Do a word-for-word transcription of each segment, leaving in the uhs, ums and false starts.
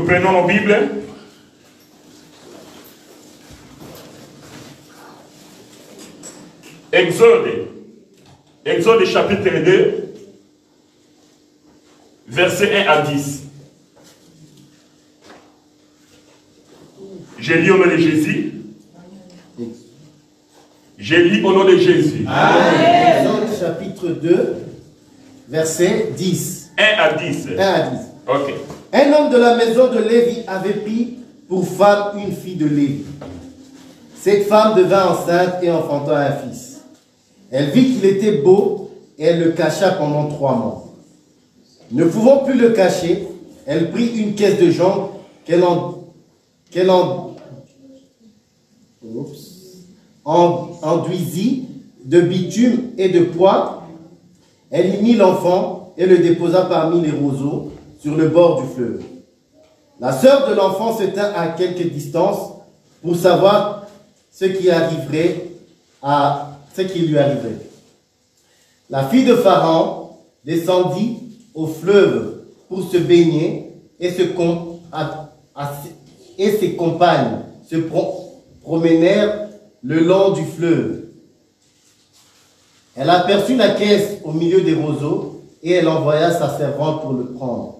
Nous prenons nos Bibles. Exode. Exode chapitre deux, versets un à dix. Je lis au nom de Jésus. Je lis au nom de Jésus. Amen. Exode chapitre deux, verset dix. un à dix. un à dix. Ok. Un homme de la maison de Lévi avait pris pour femme une fille de Lévi. Cette femme devint enceinte et enfanta un fils. Elle vit qu'il était beau et elle le cacha pendant trois mois. Ne pouvant plus le cacher, elle prit une caisse de jonc qu'elle en, qu'elle en, en, enduisit de bitume et de poix. Elle y mit l'enfant et le déposa parmi les roseaux sur le bord du fleuve. La sœur de l'enfant se tint à quelque distance pour savoir ce qui arriverait à ce qui lui arriverait. La fille de Pharaon descendit au fleuve pour se baigner et, se com à, à, et ses compagnes se pro promènèrent le long du fleuve. Elle aperçut la caisse au milieu des roseaux et elle envoya sa servante pour le prendre.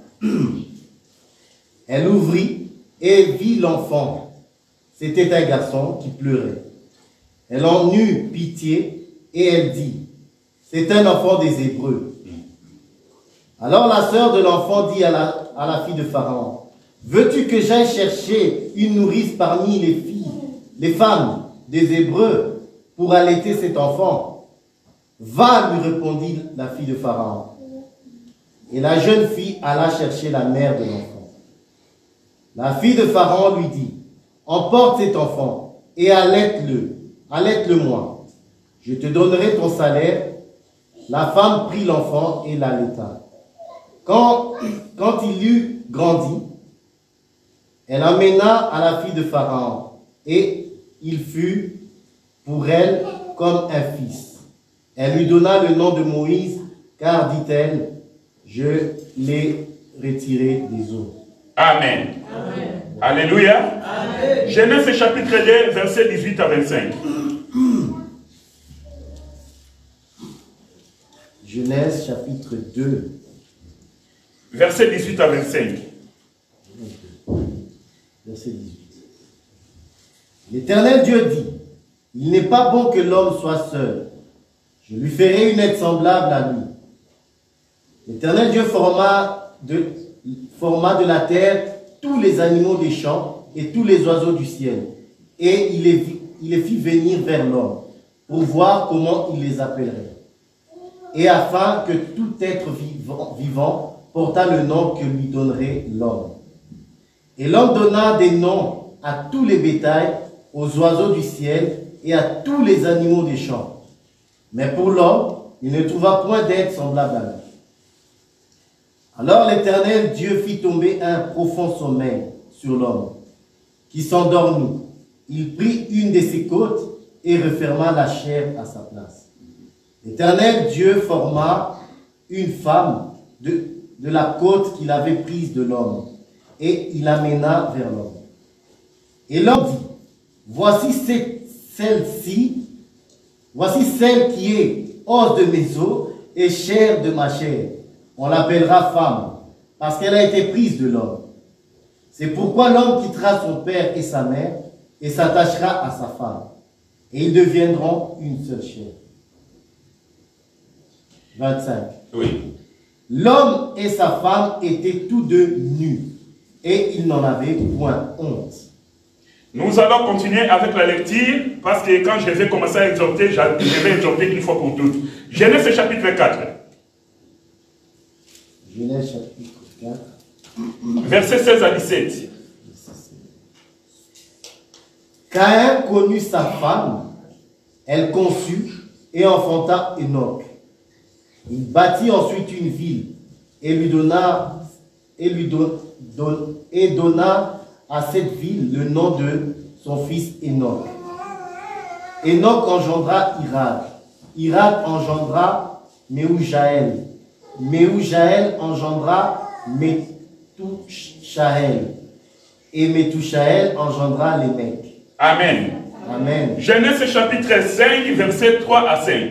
Elle ouvrit et vit l'enfant. C'était un garçon qui pleurait. Elle en eut pitié et elle dit, c'est un enfant des Hébreux. Alors la sœur de l'enfant dit à la, à la fille de Pharaon, veux-tu que j'aille chercher une nourrice parmi les filles, les femmes des Hébreux pour allaiter cet enfant? Va, lui répondit la fille de Pharaon. Et la jeune fille alla chercher la mère de l'enfant. La fille de Pharaon lui dit, emporte cet enfant et allaite-le, allaite-le-moi. Je te donnerai ton salaire. La femme prit l'enfant et l'allaita. Quand, quand il eut grandi, elle amena à la fille de Pharaon et il fut pour elle comme un fils. Elle lui donna le nom de Moïse, car, dit-elle, je l'ai retiré des eaux. Amen. Amen. Alléluia. Amen. Genèse chapitre deux, versets dix-huit à vingt-cinq. Genèse chapitre deux. Verset dix-huit à vingt-cinq. Verset dix-huit. L'Éternel Dieu dit, il n'est pas bon que l'homme soit seul. Je lui ferai une aide semblable à lui. L'Éternel Dieu forma de, forma de la terre tous les animaux des champs et tous les oiseaux du ciel. Et il les, il les fit venir vers l'homme pour voir comment il les appellerait. Et afin que tout être vivant, vivant portât le nom que lui donnerait l'homme. Et l'homme donna des noms à tous les bétails, aux oiseaux du ciel et à tous les animaux des champs. Mais pour l'homme, il ne trouva point d'aide semblable à lui. Alors l'Éternel Dieu fit tomber un profond sommeil sur l'homme, qui s'endormit. Il prit une de ses côtes et referma la chair à sa place. L'Éternel Dieu forma une femme de, de la côte qu'il avait prise de l'homme, et il l'amena vers l'homme. Et l'homme dit, voici celle-ci, voici celle qui est os de mes os et chair de ma chair. On l'appellera femme, parce qu'elle a été prise de l'homme. C'est pourquoi l'homme quittera son père et sa mère et s'attachera à sa femme, et ils deviendront une seule chair. vingt-cinq. Oui. L'homme et sa femme étaient tous deux nus, et ils n'en avaient point honte. Nous allons continuer avec la lecture, parce que quand je vais commencer à exhorter, je vais exhorter une fois pour toutes. Genèse chapitre quatre. Genèse chapitre quatre. Verset seize à dix-sept. Caïn connut sa femme, elle conçut et enfanta Enoch. Il bâtit ensuite une ville et lui donna, et lui don, don, et donna à cette ville le nom de son fils Enoch. Enoch engendra Irad. Irad engendra Méhoujaël. Méhoujaël engendra Métouchaël. Et Methushaël engendra Lémec. Amen. Amen. Genèse chapitre cinq, versets trois à cinq.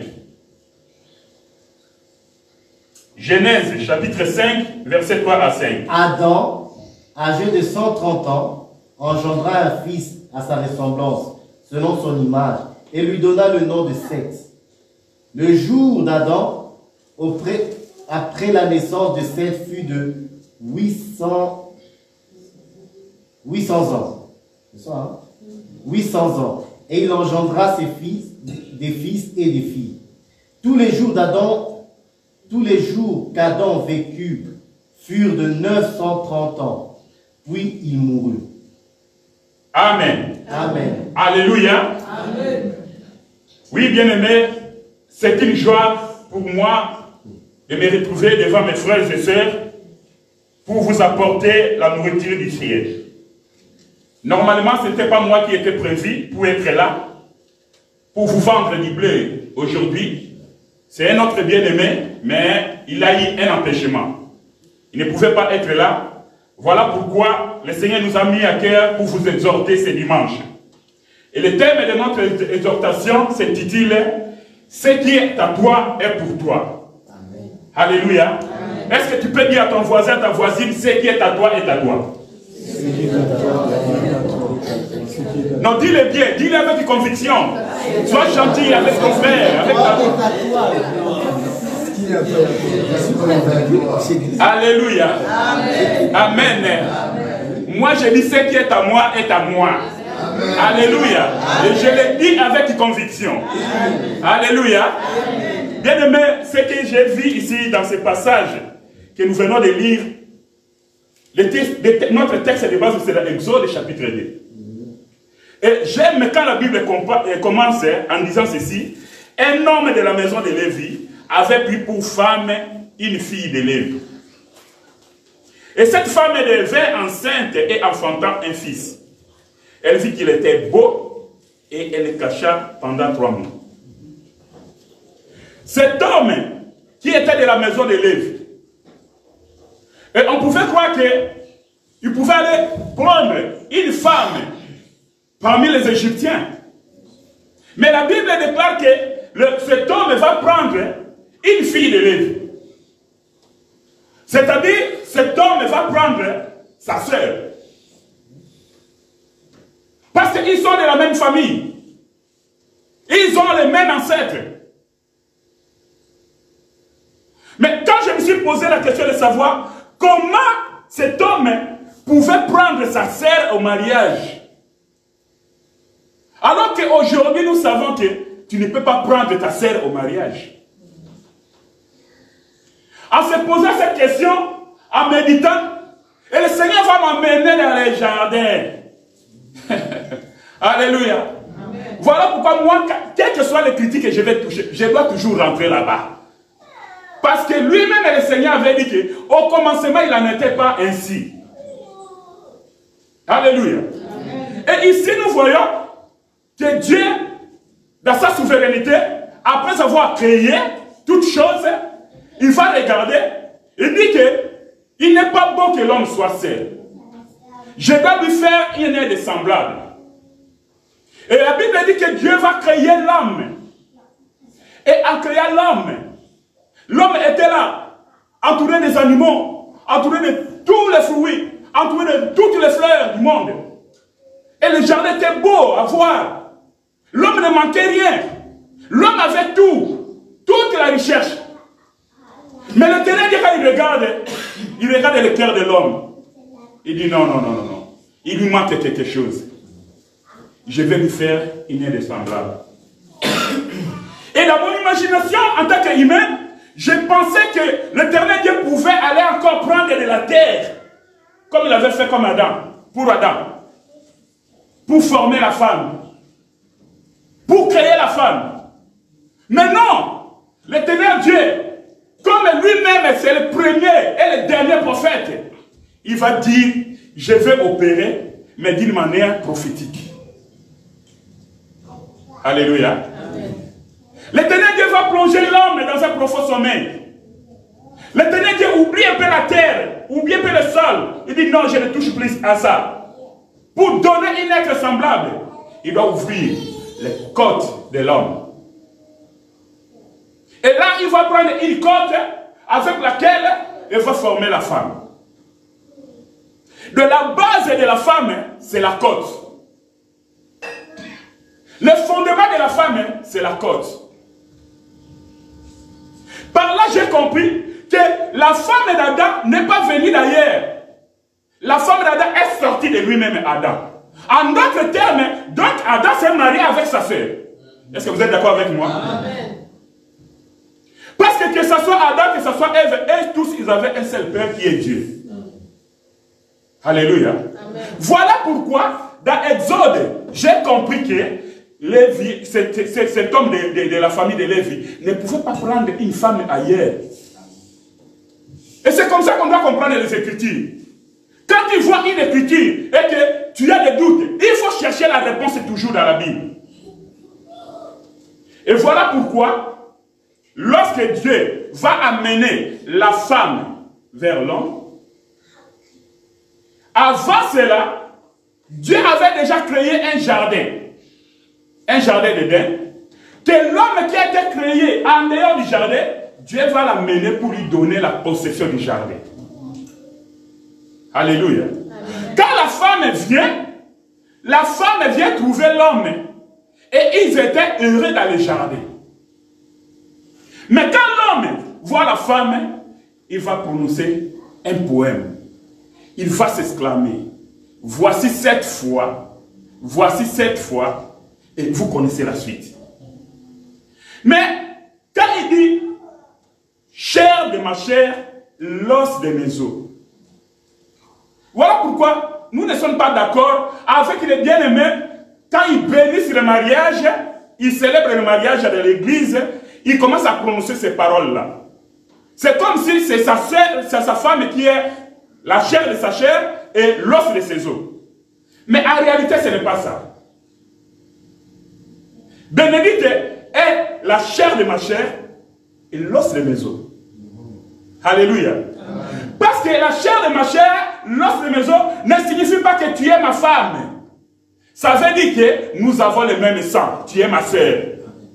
Genèse chapitre cinq, versets trois à cinq. Adam, âgé de cent trente ans, engendra un fils à sa ressemblance, selon son image, et lui donna le nom de Seth. Le jour d'Adam, auprès- après la naissance de Seth, fut de huit cents, huit cents ans. C'est ça, hein? huit cents ans. Et il engendra ses fils, des fils et des filles. Tous les jours d'Adam, tous les jours qu'Adam vécut furent de neuf cent trente ans. Puis il mourut. Amen. Amen. Alléluia. Amen. Oui, bien-aimés, c'est une joie pour moi de me retrouver devant mes frères et sœurs pour vous apporter la nourriture du ciel. Normalement, ce n'était pas moi qui étais prévu pour être là, pour vous vendre du blé aujourd'hui. C'est un autre bien-aimé, mais il a eu un empêchement. Il ne pouvait pas être là. Voilà pourquoi le Seigneur nous a mis à cœur pour vous exhorter ce dimanche. Et le thème de notre exhortation s'intitule « Ce qui est à toi est pour toi ». Alléluia. Est-ce que tu peux dire à ton voisin, à ta voisine, ce qui est à toi est à toi? Non, dis-le bien, dis-le avec conviction. Sois gentil avec ton frère, avec ta... Alléluia. Amen. Amen. Moi, je dis ce qui est à moi est à moi. Amen. Alléluia. Amen. Et je le dis avec conviction. Amen. Alléluia. Bien aimé, ce que j'ai vu ici dans ce passage que nous venons de lire, le texte, le, notre texte de base, c'est l'Exode chapitre deux. Et j'aime quand la Bible commence en disant ceci: un homme de la maison de Lévi avait pris pour femme une fille de Lévi. Et cette femme devint enceinte et enfantant un fils. Elle vit qu'il était beau et elle le cacha pendant trois mois. Cet homme qui était de la maison de Lévi, et on pouvait croire qu'il pouvait aller prendre une femme parmi les Égyptiens. Mais la Bible déclare que le, cet homme va prendre une fille de Lévi. C'est-à-dire, cet homme va prendre sa sœur. Parce qu'ils sont de la même famille. Ils ont les mêmes ancêtres. Mais quand je me suis posé la question de savoir comment cet homme pouvait prendre sa sœur au mariage, alors qu'aujourd'hui nous savons que tu ne peux pas prendre ta sœur au mariage. En se posant cette question, en méditant, et le Seigneur va m'emmener dans les jardins. Alléluia. Amen. Voilà pourquoi moi, quelles que soient les critiques que je vais toucher, je dois toujours rentrer là-bas. Parce que lui-même, le Seigneur avait dit qu'au commencement, il n'en était pas ainsi. Alléluia. Amen. Et ici, nous voyons que Dieu, dans sa souveraineté, après avoir créé toutes choses, il va regarder et dit que il n'est pas bon que l'homme soit seul. Je dois lui faire une aide semblable. Et la Bible dit que Dieu va créer l'homme. Et en créant l'homme, l'homme était là, entouré des animaux, entouré de tous les fruits, entouré de toutes les fleurs du monde. Et le jardin était beau à voir. L'homme ne manquait rien. L'homme avait tout, toute la recherche. Mais le Ténèbre, quand il regarde, il regarde le cœur de l'homme. Il dit non, non, non, non, non. Il lui manque quelque chose. Je vais lui faire une aide semblable. Et dans mon imagination, en tant qu'humain, je pensais que l'Éternel Dieu pouvait aller encore prendre de la terre, comme il avait fait comme Adam, pour Adam, pour former la femme, pour créer la femme. Mais non, l'Éternel Dieu, comme lui-même c'est le premier et le dernier prophète, il va dire, je vais opérer, mais d'une manière prophétique. Alléluia. L'Éternel Dieu va plonger l'homme dans un profond sommeil. L'Éternel Dieu oublie un peu la terre, oublie un peu le sol. Il dit non, je ne touche plus à ça. pour donner un être semblable, il doit ouvrir les côtes de l'homme. Et là, il va prendre une côte avec laquelle il va former la femme. De la base de la femme, c'est la côte. Le fondement de la femme, c'est la côte. Par là, j'ai compris que la femme d'Adam n'est pas venue d'ailleurs. La femme d'Adam est sortie de lui-même, Adam. En d'autres termes, donc Adam s'est marié avec sa sœur. Est-ce que vous êtes d'accord avec moi? Amen. Parce que que ce soit Adam, que ce soit Ève, et tous, ils avaient un seul Père qui est Dieu. Amen. Alléluia. Amen. Voilà pourquoi, dans Exode, j'ai compris que Lévi, cet, cet, cet homme de, de, de la famille de Lévi, ne pouvait pas prendre une femme ailleurs. Et c'est comme ça qu'on doit comprendre les Écritures. Quand tu vois une Écriture et que tu as des doutes, il faut chercher la réponse toujours dans la Bible. Et voilà pourquoi, lorsque Dieu va amener la femme vers l'homme, avant cela, Dieu avait déjà créé un jardin. Un jardin d'Éden, que l'homme qui a été créé en dehors du jardin, Dieu va l'amener pour lui donner la possession du jardin. Alléluia. Amen. Quand la femme vient, la femme vient trouver l'homme et ils étaient heureux dans le jardin. Mais quand l'homme voit la femme, il va prononcer un poème. Il va s'exclamer, voici cette fois, voici cette fois, et vous connaissez la suite. Mais quand il dit, chair de ma chair, l'os de mes os. Voilà pourquoi nous ne sommes pas d'accord avec les bien-aimés. Quand ils bénissent le mariage, ils célèbrent le mariage de l'église, ils commencent à prononcer ces paroles-là. C'est comme si c'est sa, sa femme qui est la chair de sa chair et l'os de ses os. Mais en réalité, ce n'est pas ça. Bénédicte est la chair de ma chair et l'os de mes os. Alléluia. Amen. Parce que la chair de ma chair, l'os de mes os, ne signifie pas que tu es ma femme. Ça veut dire que nous avons le même sang. Tu es ma sœur.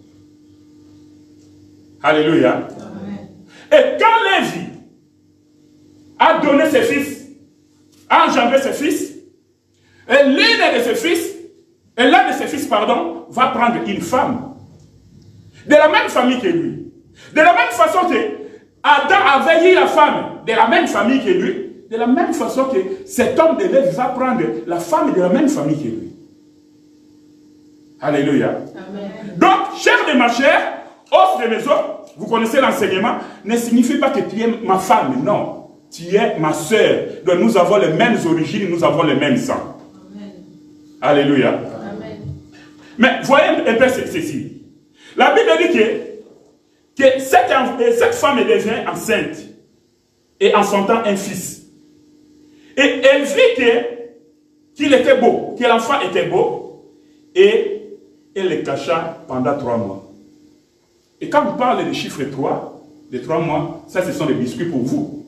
Alléluia. Amen. Et quand Lévi a donné ses fils, a engendré ses fils, et l'une de ses fils, et l'un de ses fils, pardon, va prendre une femme de la même famille que lui. De la même façon que Adam avait eu la femme de la même famille que lui, de la même façon que cet homme de Lévi va prendre la femme de la même famille que lui. Alléluia. Amen. Donc, chair de ma chair, os de mes os, vous connaissez l'enseignement, ne signifie pas que tu es ma femme, non. Tu es ma soeur. Donc, nous avons les mêmes origines, nous avons le même sang. Amen. Alléluia. Amen. Mais voyez un peu ceci. La Bible dit que, que cette, cette femme devient enceinte et enfantant un fils. Et elle vit qu'il était beau, que l'enfant était beau, et elle le cacha pendant trois mois. Et quand on parle du chiffre trois, de trois mois, ça ce sont des biscuits pour vous.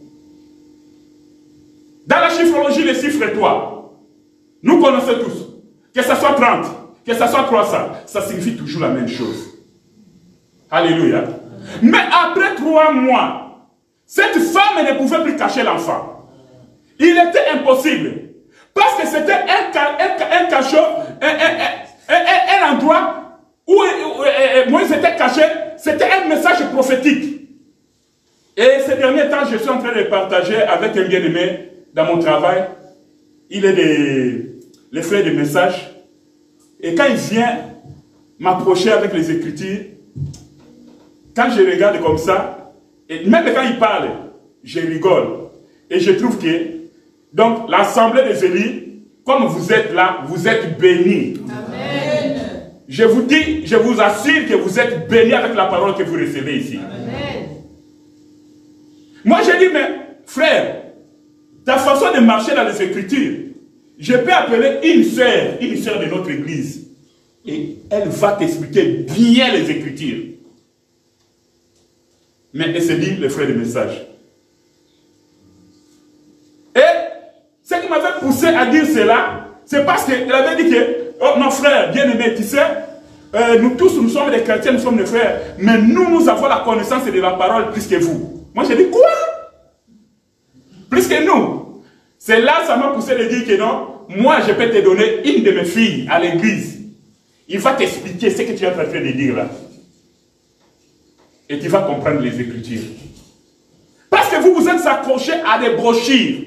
Dans la chiffrologie, le chiffre trois, nous connaissons tous, que ce soit trente, que ce soit trois cents, ça signifie toujours la même chose. Alléluia. Mais après trois mois, cette femme ne pouvait plus cacher l'enfant. Il était impossible. Parce que c'était un, un, un cachot, un, un, un, un endroit où, où, où Moïse était caché. C'était un message prophétique. Et ces derniers temps, je suis en train de partager avec un bien-aimé dans mon travail. Il est des, les frères de messages. Et quand il vient m'approcher avec les Écritures, quand je regarde comme ça, et même quand il parle, je rigole. Et je trouve que, donc, l'assemblée des élus, comme vous êtes là, vous êtes bénis. Amen. Je vous dis, je vous assure que vous êtes bénis avec la parole que vous recevez ici. Amen. Moi, je dis, mais frère, ta façon de marcher dans les Écritures, je peux appeler une sœur, une sœur de notre église, et elle va t'expliquer bien les Écritures. Mais elle se dit le frère de message. Et ce qui m'avait poussé à dire cela, c'est parce qu'il avait dit que, oh mon frère, bien-aimé, tu sais, euh, nous tous, nous sommes des chrétiens, nous sommes des frères, mais nous, nous avons la connaissance de la parole plus que vous. Moi, j'ai dit, quoi? Plus que nous. C'est là, ça m'a poussé de dire que non, moi, je peux te donner une de mes filles à l'église. Il va t'expliquer ce que tu es en train de dire là. Et tu vas comprendre les Écritures. Parce que vous vous êtes accrochés à des brochures.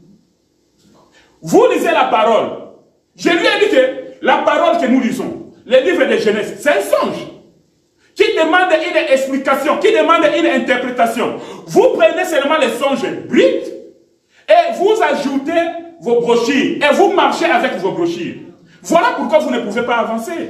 Vous lisez la parole. Je lui ai dit que la parole que nous lisons, les livres de Genèse, c'est un songe qui demande une explication, qui demande une interprétation. Vous prenez seulement les songes bruts et vous ajoutez vos brochures et vous marchez avec vos brochures. Voilà pourquoi vous ne pouvez pas avancer.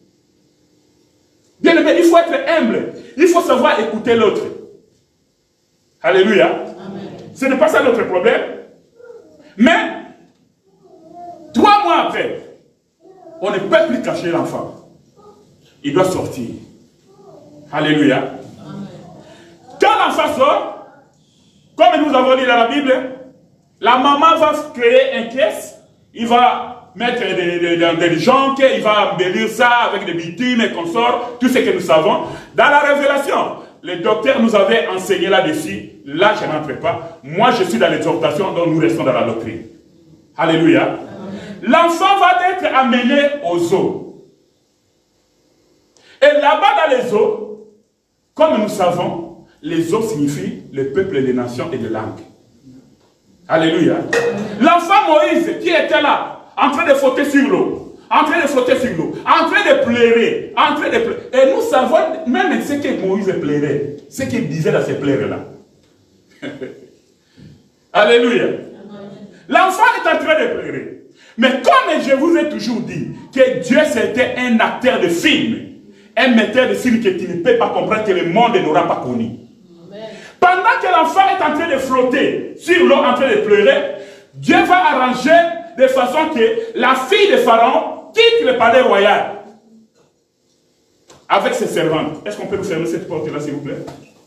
Bien aimé, il faut être humble. Il faut savoir écouter l'autre. Alléluia. Amen. Ce n'est pas ça notre problème. Mais, trois mois après, on ne peut plus cacher l'enfant. Il doit sortir. Alléluia. Amen. Quand l'enfant sort, comme nous avons dit dans la Bible, la maman va créer un caisse, il va mettre des, des, des, des jonques, il va embellir ça avec des bitumes et consorts, tout ce que nous savons. Dans la révélation, les docteurs nous avaient enseigné là-dessus. Là, je n'entre pas. Moi, je suis dans l'exhortation, donc nous restons dans la doctrine. Alléluia. L'enfant va être amené aux eaux. Et là-bas, dans les eaux, comme nous savons, les eaux signifient le peuple, les nations et les langues. Alléluia. L'enfant Moïse qui était là, en train de flotter sur l'eau, en train de flotter sur l'eau, en train de pleurer, en train de pleurer. Et nous savons même ce que Moïse pleurait, ce qu'il disait dans ces pleurs-là. Alléluia. L'enfant est en train de pleurer. Mais comme je vous ai toujours dit que Dieu c'était un acteur de film, un metteur de film que tu ne peux pas comprendre, que le monde n'aura pas connu. Pendant que l'enfant est en train de flotter sur l'eau, en train de pleurer, Dieu va arranger de façon que la fille de Pharaon quitte le palais royal avec ses servantes. Est-ce qu'on peut nous fermer cette porte-là, s'il vous plaît?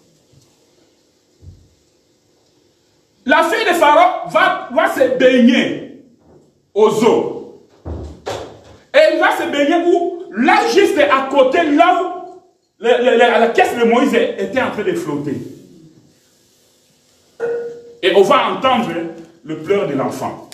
La fille de Pharaon va, va se baigner aux eaux. Et elle va se baigner où? Là, juste à côté, là où le, le, la, la caisse de Moïse était en train de flotter. Et on va entendre le pleur de l'enfant.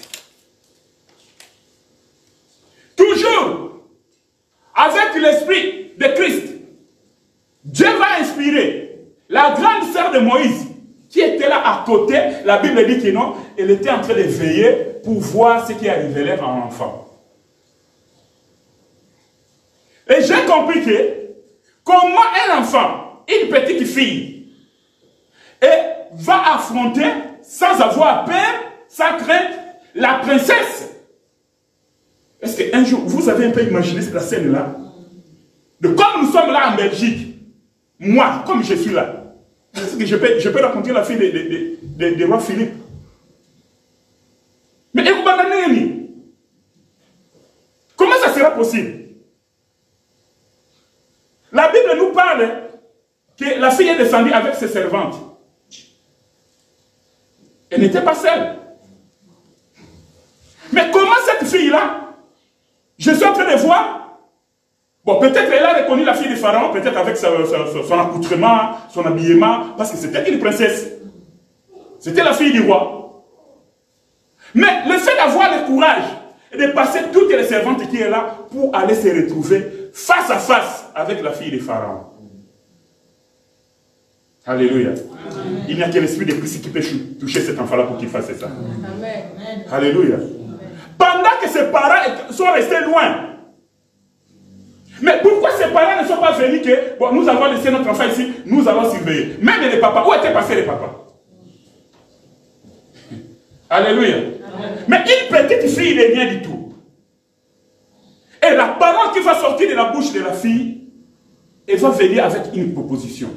Toujours avec l'esprit de Christ, Dieu va inspirer la grande sœur de Moïse qui était là à côté. La Bible dit que non, elle était en train de veiller pour voir ce qui arrivait à l'enfant. Et j'ai compris que comment un enfant, une petite fille, et va affronter sans avoir peur, sans crainte, la princesse. Est-ce qu'un jour, vous avez un peu imaginé cette scène-là? De comme nous sommes là en Belgique, moi, comme je suis là, est-ce que je peux, je peux raconter la fille de, de, de, de, de roi Philippe? Mais comment ça sera possible? La Bible nous parle que la fille est descendue avec ses servantes. Elle n'était pas seule. Mais comment cette fille-là, je suis en train de voir, bon, peut-être elle a reconnu la fille de Pharaon, peut-être avec sa, sa, son accoutrement, son habillement, parce que c'était une princesse. C'était la fille du roi. Mais le fait d'avoir le courage et de passer toutes les servantes qui sont là pour aller se retrouver face à face avec la fille de Pharaon. Alléluia. Amen. Il n'y a que l'esprit de Christ qui peut toucher cet enfant-là pour qu'il fasse ça. Amen. Alléluia. Amen. Pendant que ses parents sont restés loin. Mais pourquoi ses parents ne sont pas venus que, bon, nous avons laissé notre enfant ici, nous allons surveiller. Même les papas, où étaient passés les papas? Alléluia. Amen. Mais une petite fille n'est rien du tout. Et la parole qui va sortir de la bouche de la fille, elle va venir avec une proposition.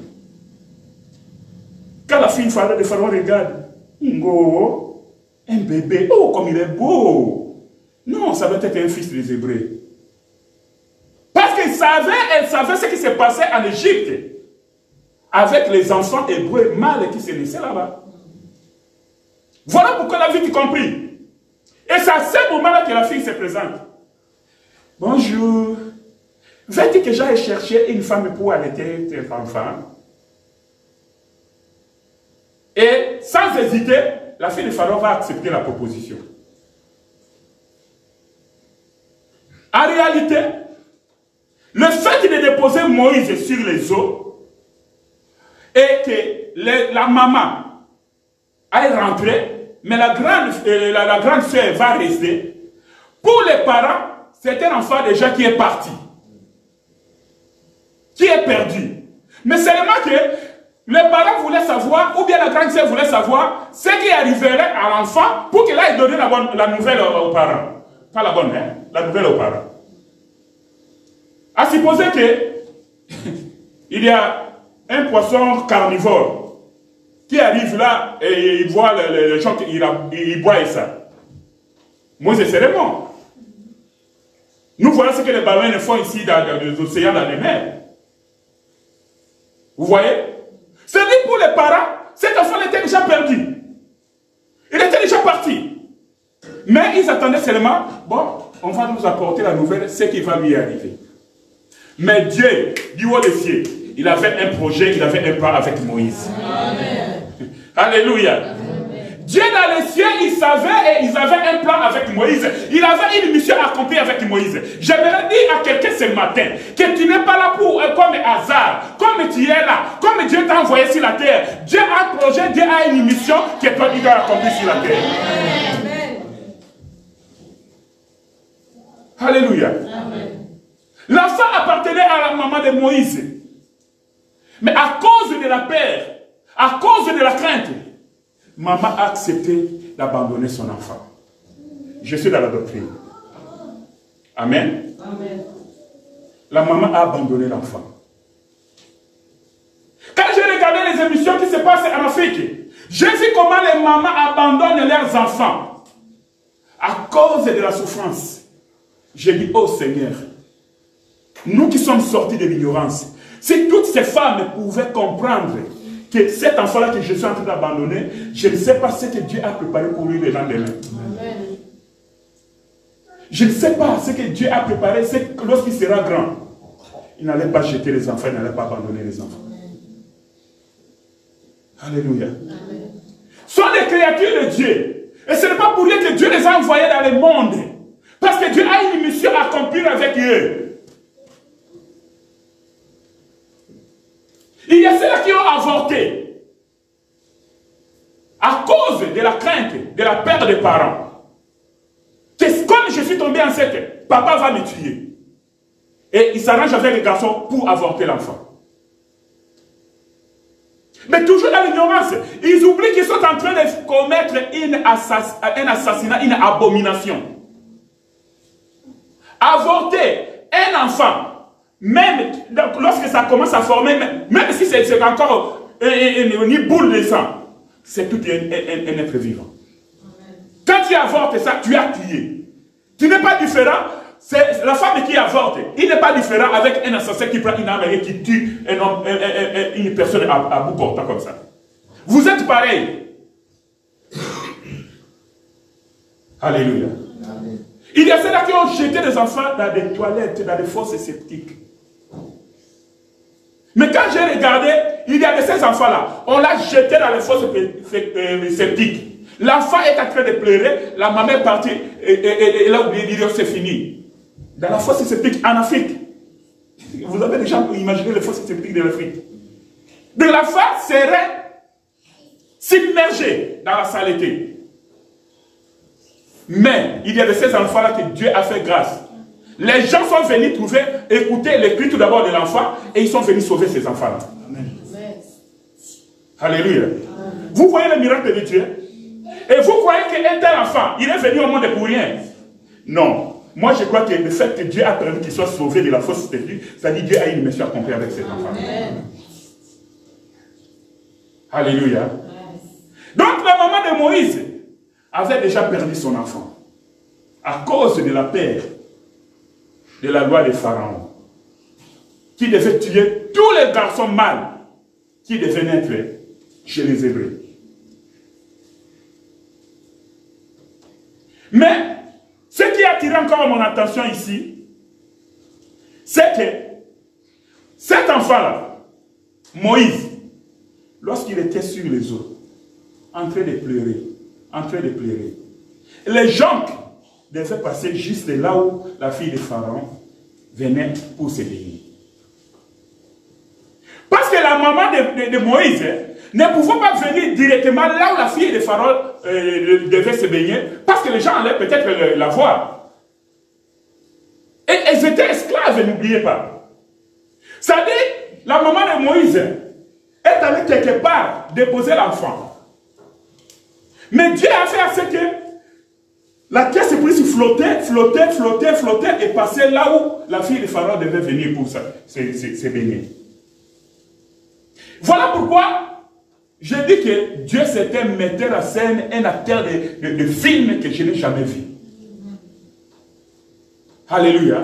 Quand la fille de Pharaon regarde, Ngo, un bébé, oh comme il est beau. Non, ça va être un fils des Hébreux. Parce qu'elle savait, elle savait ce qui s'est passé en Égypte. Avec les enfants hébreux mâles qui se laissaient là-bas. Voilà pourquoi elle a vite compris. Et c'est à ce moment-là que la fille se présente. Bonjour. Veux-tu que j'aille chercher une femme pour allaiter tes enfants? Et sans hésiter, la fille de Pharaon va accepter la proposition. En réalité, le fait de déposer Moïse sur les eaux et que les, la maman aille rentrer, mais la grande, euh, la, la grande sœur va rester, pour les parents, c'est un enfant déjà qui est parti, qui est perdu. Mais seulement que les parents voulaient savoir, ou bien la grande sœur voulait savoir, ce qui arriverait à l'enfant pour qu'il aille donner la, bonne, la nouvelle aux parents. Pas la bonne, hein, la nouvelle aux parents. À supposer que il y a un poisson carnivore qui arrive là et il voit les, les gens qui il, il boit ça. Moïse serait mort. Nous voilà ce que les baleines font ici dans, dans les océans, dans les mers. Vous voyez? C'est dit pour les parents, cet enfant était déjà perdu. Il était déjà parti. Mais ils attendaient seulement, bon, on va nous apporter la nouvelle, ce qui va lui arriver. Mais Dieu, du haut des cieux, il avait un projet, il avait un plan avec Moïse. Amen. Alléluia. Amen. Dieu dans les cieux, il savait et ils avaient un plan avec Moïse. Il avait une mission accomplie avec Moïse. J'aimerais dire à quelqu'un ce matin que tu n'es pas là pour euh, comme hasard, comme tu es là, comme Dieu t'a envoyé sur la terre. Dieu a un projet, Dieu a une mission que toi tu dois accomplir sur la terre. Amen. Alléluia. L'enfant appartenait à la maman de Moïse. Mais à cause de la peur, à cause de la crainte, maman a accepté d'abandonner son enfant. Je suis dans la doctrine. Amen. Amen. La maman a abandonné l'enfant. Quand j'ai regardé les émissions qui se passent en Afrique, j'ai vu comment les mamans abandonnent leurs enfants à cause de la souffrance. J'ai dit, oh Seigneur, nous qui sommes sortis de l'ignorance, si toutes ces femmes pouvaient comprendre que cet enfant-là que je suis en train d'abandonner, je ne sais pas ce que Dieu a préparé pour lui le lendemain. Amen. Je ne sais pas ce que Dieu a préparé lorsqu'il sera grand. Il n'allait pas jeter les enfants, il n'allait pas abandonner les enfants. Amen. Alléluia. Amen. Ce sont des créatures de Dieu. Et ce n'est pas pour rien que Dieu les a envoyés dans le monde. Parce que Dieu a une mission à accomplir avec eux. Il y a ceux-là qui ont avorté à cause de la crainte, de la perte des parents. Que comme je suis tombé enceinte, papa va me tuer. Et il s'arrange avec les garçons pour avorter l'enfant. Mais toujours dans l'ignorance, ils oublient qu'ils sont en train de commettre une assass un assassinat, une abomination. Avorter un enfant, même lorsque ça commence à former, même si c'est encore une boule de sang, c'est tout un, un, un être vivant. Quand tu avortes ça, tu as tué. Tu n'es pas différent, c'est la femme qui avorte. Il n'est pas différent avec un assassin qui prend une arme et qui tue un homme, un, un, une personne à, à bout portant comme ça. Vous êtes pareil. Alléluia. Amen. Il y a ceux-là qui ont jeté des enfants dans des toilettes, dans des fosses sceptiques. Mais quand j'ai regardé, il y a de ces enfants-là, on l'a jeté dans les fosses sceptiques. L'enfant est en train de pleurer, la maman est partie, et, et, et, et là, oublié de dire c'est fini. Dans la fosse sceptique en Afrique. Vous avez déjà imaginé les fosses sceptiques de l'Afrique. De la femme serait submergée dans la saleté. Mais il y a de ces enfants-là que Dieu a fait grâce. Les gens sont venus trouver, écouter les cris tout d'abord de l'enfant et ils sont venus sauver ces enfants-là. Amen. Alléluia. Amen. Vous voyez le miracle de Dieu? Et vous croyez qu'un tel enfant, il est venu au monde pour rien? Non. Moi, je crois que le fait que Dieu a permis qu'il soit sauvé de la fausse stéphie, ça dit Dieu a une mission accomplie avec cet enfant. Amen. Alléluia. Amen. Donc, la maman de Moïse avait déjà perdu son enfant à cause de la peur de la loi de Pharaon, qui devait tuer tous les garçons mâles qui devaient naître chez les Hébreux. Mais, ce qui a attiré encore mon attention ici, c'est que cet enfant-là, Moïse, lorsqu'il était sur les eaux, en train de pleurer, en train de pleurer, les gens devaient passer juste là où la fille de Pharaon venait pour se baigner. Parce que la maman de, de, de Moïse ne pouvait pas venir directement là où la fille de Pharaon euh, devait se baigner, parce que les gens allaient peut-être la voir. Et elles étaient esclaves, n'oubliez pas. Ça dit, la maman de Moïse est allée quelque part déposer l'enfant. Mais Dieu a fait à ce que la caisse puisse flotter, flotter, flotter, flotter et passer là où la fille de Pharaon devait venir pour se, se, se, se baigner. Voilà pourquoi je dis que Dieu c'était un metteur en scène, un acteur de, de, de film que je n'ai jamais vu. Alléluia.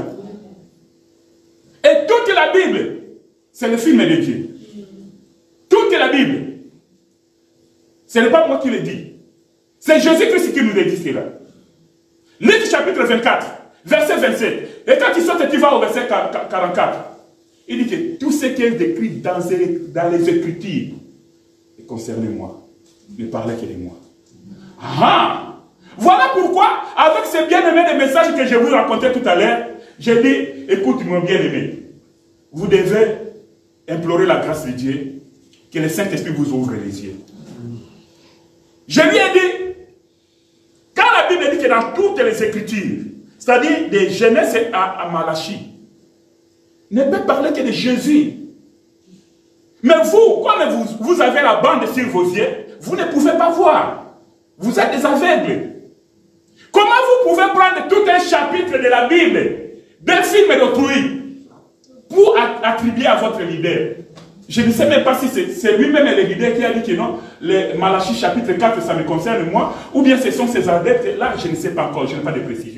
Et toute la Bible, c'est le film de Dieu. Toute la Bible. Ce n'est pas moi qui le dis. C'est Jésus-Christ qui nous a dit cela. Luc chapitre vingt-quatre, verset vingt-sept. Et quand tu sautes, tu vas au verset quarante-quatre. Il dit que tout ce qui est écrit dans les, dans les Écritures concerne moi. Ne parlait que de moi. Ah! Voilà pourquoi, avec ce bien-aimé des messages que je vous racontais tout à l'heure, j'ai dit, écoute mon bien-aimé, vous devez implorer la grâce de Dieu, que le Saint-Esprit vous ouvre les yeux. Je lui ai dit, quand la Bible dit que dans toutes les Écritures, c'est-à-dire de Genèse à, à Malachie, ne peut parler que de Jésus. Mais vous, comme vous, vous avez la bande sur vos yeux, vous ne pouvez pas voir. Vous êtes des aveugles. Comment vous pouvez prendre tout un chapitre de la Bible, d'un film d'autrui, pour attribuer à votre leader? Je ne sais même pas si c'est lui-même le leader qui a dit que non, le Malachie chapitre quatre, ça me concerne moi, ou bien ce sont ses adeptes. Là, je ne sais pas encore, je n'ai pas de précision.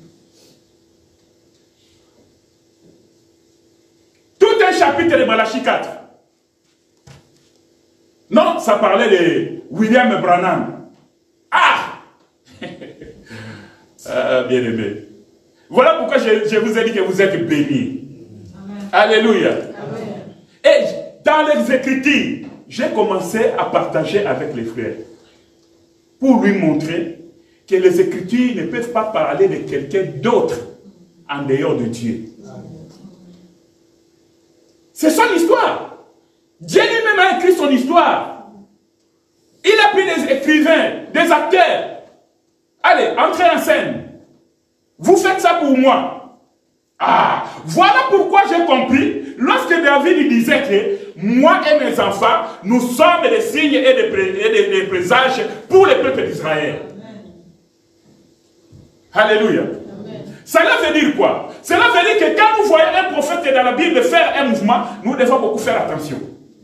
Tout un chapitre de Malachie quatre. Non, ça parlait de William Branham. Ah, ah bien aimé. Voilà pourquoi je, je vous ai dit que vous êtes bénis. Amen. Alléluia. Amen. Et dans les Écritures, j'ai commencé à partager avec les frères pour lui montrer que les Écritures ne peuvent pas parler de quelqu'un d'autre en dehors de Dieu. C'est son histoire. Dieu lui-même a écrit son histoire. Il a pris des écrivains, des acteurs. Allez, entrez en scène. Vous faites ça pour moi. Ah, voilà pourquoi j'ai compris, lorsque David disait que moi et mes enfants, nous sommes des signes et des, pré et des, des présages pour le peuple d'Israël. Alléluia. Cela veut dire quoi? Cela veut dire que quand nous voyons un prophète dans la Bible faire un mouvement, nous devons beaucoup faire attention.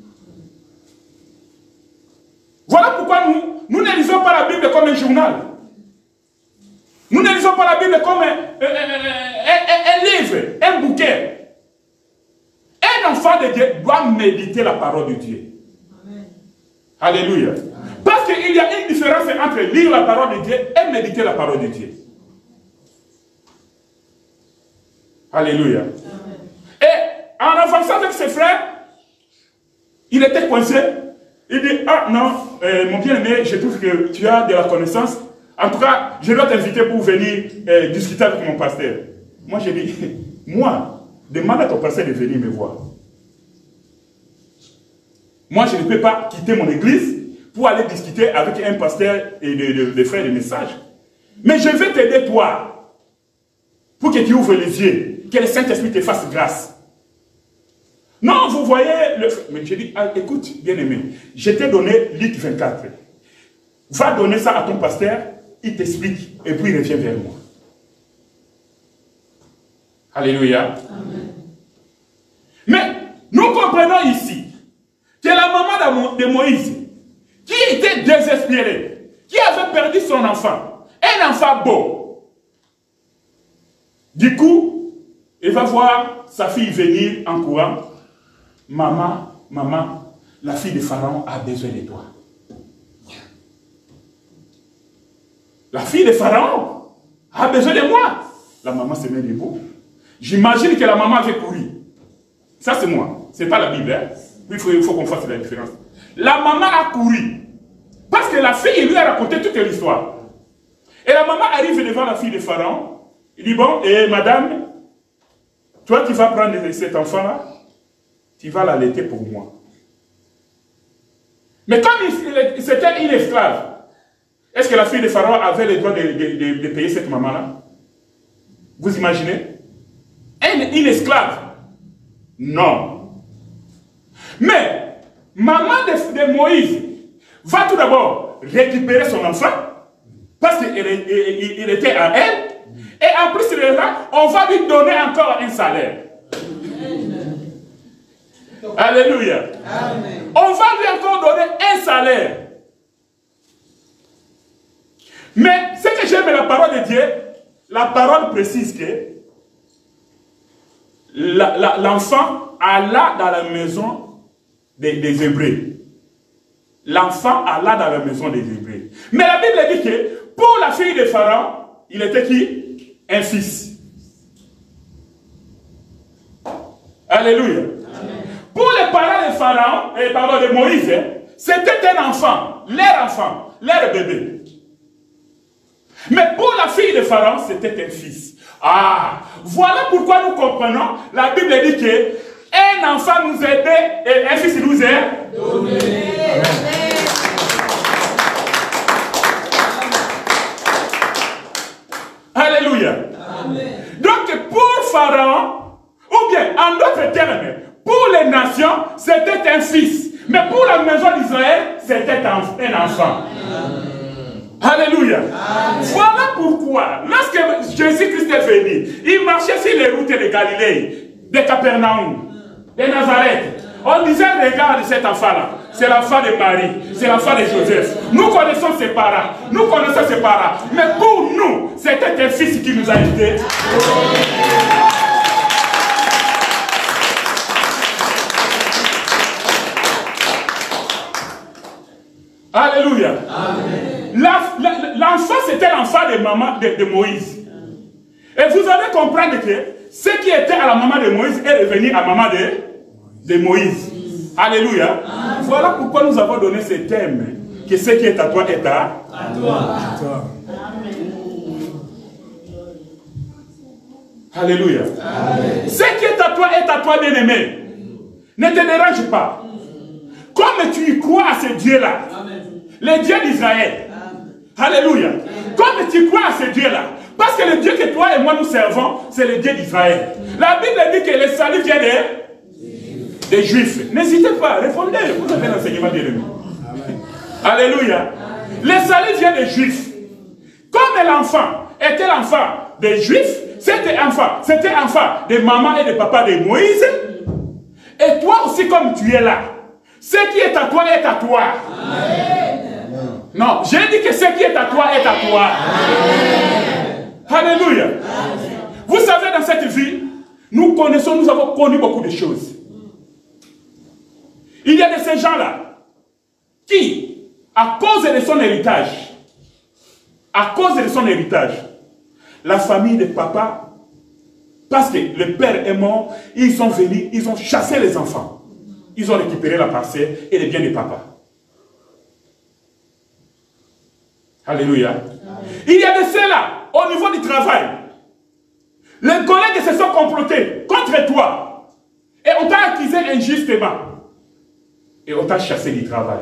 Voilà pourquoi nous, nous ne lisons pas la Bible comme un journal. Nous ne lisons pas la Bible comme un, un, un, un livre, un bouquin. Un enfant de Dieu doit méditer la parole de Dieu. Amen. Alléluia. Amen. Parce qu'il y a une différence entre lire la parole de Dieu et méditer la parole de Dieu. Alléluia. Amen. Et en avançant avec ses frères, il était coincé. Il dit, ah non, euh, mon bien-aimé, je trouve que tu as de la connaissance. En tout cas, je dois t'inviter pour venir euh, discuter avec mon pasteur. Moi, j'ai dit, moi, demande à ton pasteur de venir me voir. Moi, je ne peux pas quitter mon église pour aller discuter avec un pasteur et de, de, de faire des messages. Mais je vais t'aider, toi, pour que tu ouvres les yeux, que le Saint-Esprit te fasse grâce. Non, vous voyez, le... mais j'ai dit, ah, écoute, bien-aimé, je t'ai donné Luc vingt-quatre. Va donner ça à ton pasteur, il t'explique, et puis il revient vers moi. Alléluia. Amen. Mais nous comprenons ici que la maman de Moïse, qui était désespérée, qui avait perdu son enfant, un enfant beau, du coup, il va voir sa fille venir en courant. Maman, maman, la fille de Pharaon a besoin de toi. La fille de Pharaon a besoin de moi. La maman se met debout. J'imagine que la maman avait couru. Ça, c'est moi. Ce n'est pas la Bible. Hein? Il faut, il faut qu'on fasse la différence. La maman a couru. Parce que la fille, il lui a raconté toute l'histoire. Et la maman arrive devant la fille de Pharaon. Il dit, bon, et madame, toi, tu vas prendre cet enfant-là, tu vas l'allaiter pour moi. Mais comme c'était une esclave, est-ce que la fille de Pharaon avait le droit de, de, de, de payer cette maman-là? Vous imaginez? Une, une esclave? Non. Mais, maman de, de Moïse va tout d'abord récupérer son enfant, parce qu'il il était à elle, et en plus de ça, on va lui donner encore un salaire. Amen. Alléluia. Amen. On va lui encore donner un salaire. Mais ce que j'aime la parole de Dieu, la parole précise que l'enfant alla dans la maison des, des Hébreux. L'enfant alla dans la maison des Hébreux. Mais la Bible dit que pour la fille de Pharaon, il était qui? Un fils. Alléluia. Amen. Pour les parents de Pharaon, et pardon, de Moïse, c'était un enfant, leur enfant, leur bébé. Mais pour la fille de Pharaon, c'était un fils. Ah, voilà pourquoi nous comprenons, la Bible dit que un enfant nous aidait et un fils nous est donné. Alléluia. Amen. Donc pour Pharaon, ou bien en d'autres termes, pour les nations, c'était un fils. Mais pour la maison d'Israël, c'était un, un enfant. Amen. Alléluia. Amen. Voilà pourquoi, lorsque Jésus-Christ est venu, il marchait sur les routes de Galilée, de Capernaum, de Nazareth. On disait, regarde cet enfant-là, c'est l'enfant de Marie, c'est l'enfant de Joseph. Nous connaissons ses parents, nous connaissons ses parents. Mais pour nous, c'était un fils qui nous a aidés. Alléluia. L'enfant, c'était l'enfant de maman de, de Moïse. Et vous allez comprendre que ce qui était à la maman de Moïse est revenu à la maman de, de Moïse. Alléluia. Amen. Voilà pourquoi nous avons donné ce thème, que ce qui est à toi est à, à toi. À toi. Alléluia. Amen. Ce qui est à toi est à toi, bien-aimé. Ne te dérange pas. Comme tu y crois à ce Dieu-là, le Dieu d'Israël. Alléluia. Comme tu crois à ce Dieu-là, parce que le Dieu que toi et moi nous servons, c'est le Dieu d'Israël. La Bible dit que le salut vient des, des Juifs. N'hésitez pas, répondez, vous avez l'enseignement de l'ennemi. Alléluia. Le salut vient des Juifs. Comme l'enfant était l'enfant des Juifs, c'était enfant, c'était enfant de maman et de papa de Moïse. Et toi aussi, comme tu es là, ce qui est à toi est à toi. Amen. Non, j'ai dit que ce qui est à toi est à toi. Amen. Alléluia. Amen. Vous savez, dans cette vie, nous connaissons, nous avons connu beaucoup de choses. Il y a de ces gens-là qui, à cause de son héritage, à cause de son héritage, la famille de papa, parce que le père est mort, ils sont venus, ils ont chassé les enfants. Ils ont récupéré la parcelle et les biens de papa. Alléluia. Amen. Il y a de ceux-là, au niveau du travail. Les collègues se sont complotés contre toi. Et on t'a accusé injustement. Et on t'a chassé du travail.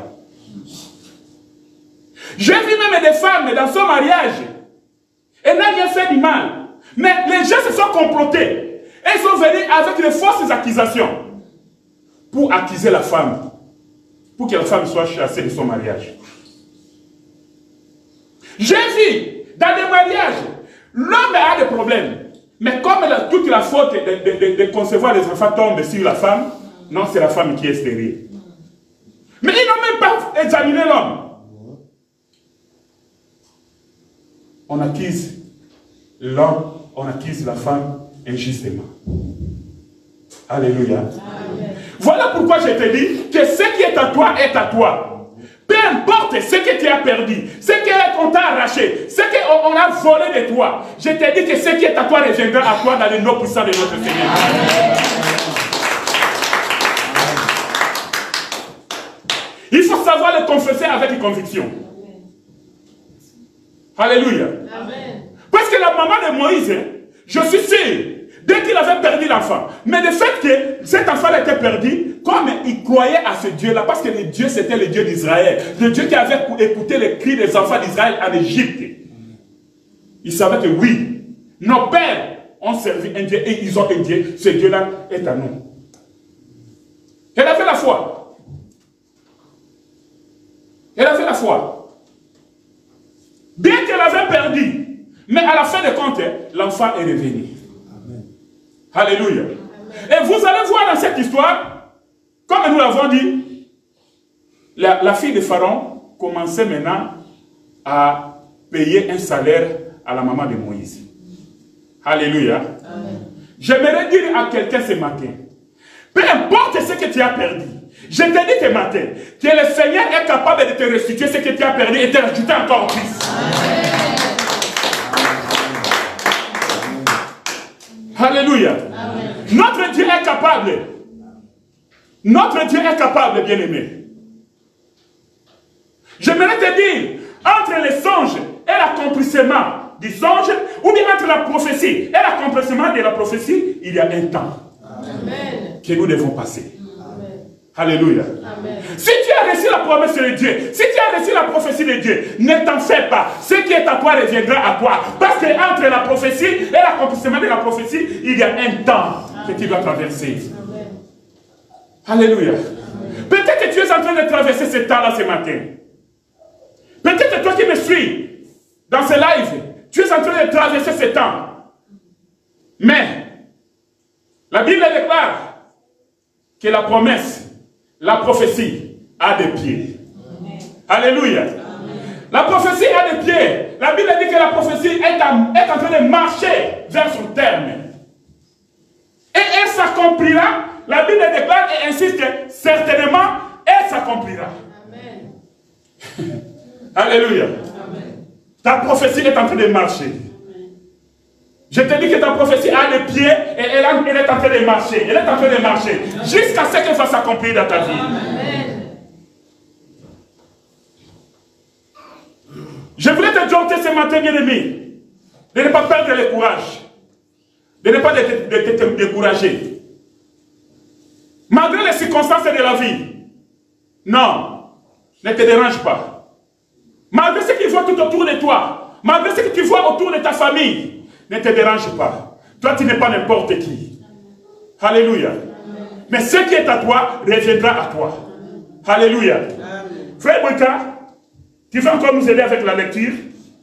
J'ai vu même des femmes dans son mariage. Elle n'a rien fait du mal. Mais les gens se sont complotés. Et ils sont venus avec de fausses accusations. Pour accuser la femme. Pour que la femme soit chassée de son mariage. J'ai vu dans des mariages, l'homme a des problèmes. Mais comme la, toute la faute de, de, de, de concevoir les enfants tombe sur la femme, non, c'est la femme qui est stérile. Mais ils n'ont même pas examiné l'homme. On accuse l'homme, on accuse la femme injustement. Alléluia. Amen. Voilà pourquoi je te dis que ce qui est à toi est à toi. Peu importe ce que tu as perdu, ce qu'on t'a arraché, ce qu'on a volé de toi, je te dis que ce qui est à toi reviendra à toi dans le nom puissant de notre Seigneur. Il faut savoir le confesser avec conviction. Alléluia. Amen. Parce que la maman de Moïse, je suis sûr, dès qu'il avait perdu l'enfant, mais le fait que cet enfant était perdu, comme il croyait à ce Dieu-là, parce que le Dieu c'était le Dieu d'Israël, le Dieu qui avait écouté les cris des enfants d'Israël en Égypte, il savait que oui, nos pères ont servi un Dieu et ils ont un Dieu, ce Dieu-là est à nous. Elle avait la foi. Elle avait la foi. Bien qu'elle avait perdu, mais à la fin de compte, l'enfant est revenu. Amen. Alléluia. Amen. Et vous allez voir dans cette histoire, comme nous l'avons dit, la, la fille de Pharaon commençait maintenant à payer un salaire à la maman de Moïse. Alléluia. J'aimerais dire à quelqu'un ce matin, peu importe ce que tu as perdu, je te dis ce matin que le Seigneur est capable de te restituer ce que tu as perdu et te rajouter encore plus. Amen. Alléluia. Amen. Notre Dieu est capable. Notre Dieu est capable, bien-aimé. J'aimerais te dire, entre les songes et l'accomplissement du songe, ou bien entre la prophétie et l'accomplissement de la prophétie, il y a un temps Amen. Que nous devons passer. Amen. Alléluia. Amen. Si tu as reçu la promesse de Dieu, si tu as reçu la prophétie de Dieu, ne t'en fais pas. Ce qui est à toi reviendra à toi. Parce que entre la prophétie et l'accomplissement de la prophétie, il y a un temps Amen. Que tu dois traverser. Amen. Alléluia. Peut-être que tu es en train de traverser ce temps-là ce matin. Peut-être que toi qui me suis dans ce live, tu es en train de traverser ce temps. Mais la Bible déclare que la promesse, la prophétie a des pieds. Amen. Alléluia. Amen. La prophétie a des pieds. La Bible dit que la prophétie est en, est en train de marcher vers son terme. Et elle s'accomplira. La Bible déclare et insiste que certainement elle s'accomplira. Alléluia. Amen. Ta prophétie est en train de marcher. Amen. Je te dis que ta prophétie a des pieds et elle, a, elle est en train de marcher. Elle est en train de marcher jusqu'à ce qu'elle va s'accomplir dans ta vie. Amen. Je voulais te exhorter ce matin, bien-aimé, de ne pas perdre le courage, de ne pas te, de, de, te décourager. Malgré les circonstances de la vie, non, ne te dérange pas. Malgré ce qu'il voit tout autour de toi, malgré ce que tu vois autour de ta famille, ne te dérange pas. Toi, tu n'es pas n'importe qui. Amen. Alléluia. Amen. Mais ce qui est à toi reviendra à toi. Amen. Alléluia. Amen. Frère Bouika, tu vas encore nous aider avec la lecture.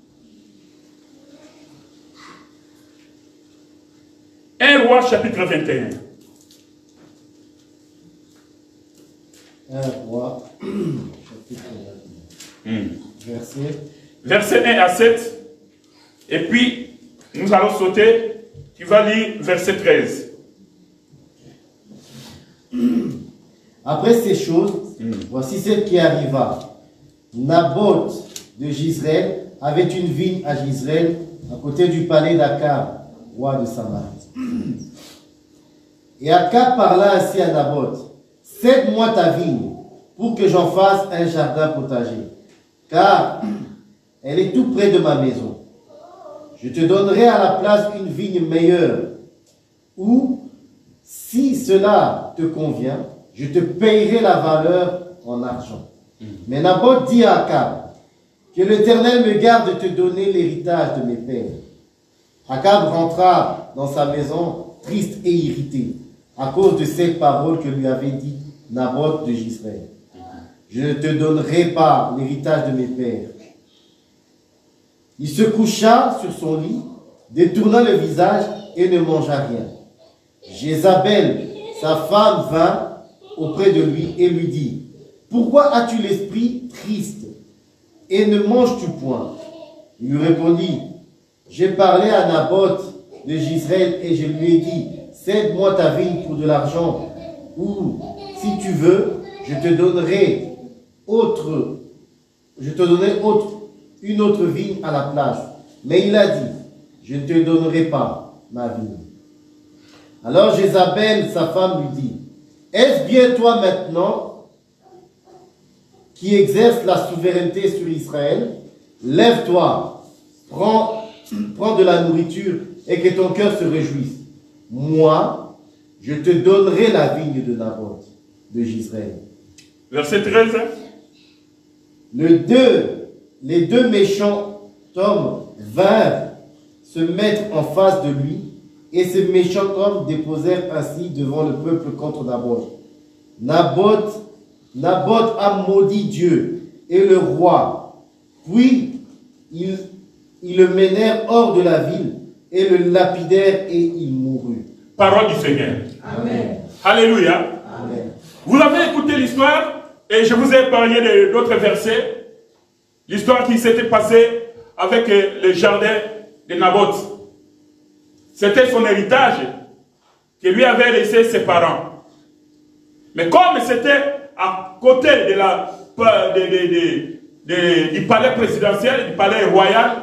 un Roi chapitre vingt et un. un Roi chapitre vingt et un. Hmm. Verset. Verset un à sept. Et puis, nous allons sauter. Tu vas lire verset treize. Après ces choses, mm. voici ce qui arriva. Naboth de Jezreel avait une vigne à Jezreel, à côté du palais d'Akab, roi de Samarie. Et Akab parla ainsi à Naboth: cède-moi ta vigne, pour que j'en fasse un jardin potager, car elle est tout près de ma maison. Je te donnerai à la place une vigne meilleure, ou, si cela te convient, je te payerai la valeur en argent. Mm. Mais Naboth dit à Akab: que l'Éternel me garde de te donner l'héritage de mes pères. Akab rentra dans sa maison triste et irrité, à cause de cette parole que lui avait dit Naboth de Jezreel: je ne te donnerai pas l'héritage de mes pères. Il se coucha sur son lit, détourna le visage et ne mangea rien. Jézabel, sa femme, vint auprès de lui et lui dit: pourquoi as-tu l'esprit triste et ne manges-tu point? Il lui répondit: j'ai parlé à Naboth de Jezreel et je lui ai dit: cède-moi ta vigne pour de l'argent, ou si tu veux, je te donnerai autre je te donnerai autre, une autre vigne à la place. Mais il a dit, je ne te donnerai pas ma vigne. Alors Jézabel, sa femme, lui dit, est-ce bien toi maintenant qui exerces la souveraineté sur Israël? Lève-toi, prends, prends de la nourriture et que ton cœur se réjouisse. Moi, je te donnerai la vigne de Naboth, de Jezreel. Verset treize. Le deux, les deux méchants hommes vinrent se mettre en face de lui, et ces méchants hommes déposèrent ainsi devant le peuple contre Naboth. Naboth, Naboth a maudit Dieu et le roi. Puis ils, ils le menèrent hors de la ville et le lapidèrent et il mourut. Parole du Seigneur. Amen. Alléluia. Amen. Vous avez écouté l'histoire et je vous ai parlé d'autres versets. L'histoire qui s'était passée avec le jardin de Naboth. C'était son héritage que lui avait laissé ses parents. Mais comme c'était à côté de la, de, de, de, de, du palais présidentiel, du palais royal,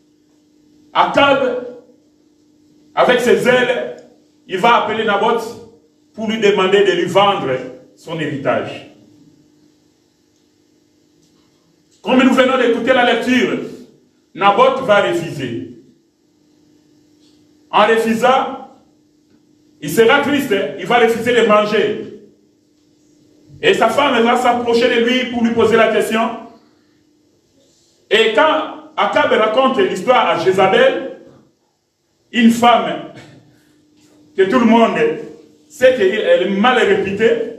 Akab, avec ses ailes, il va appeler Naboth pour lui demander de lui vendre son héritage. Comme nous venons d'écouter la lecture, Naboth va refuser. En refusant, il sera triste, il va refuser de manger. Et sa femme va s'approcher de lui pour lui poser la question. Et quand Akab raconte l'histoire à Jézabel, une femme que tout le monde sait qu'elle est mal réputée,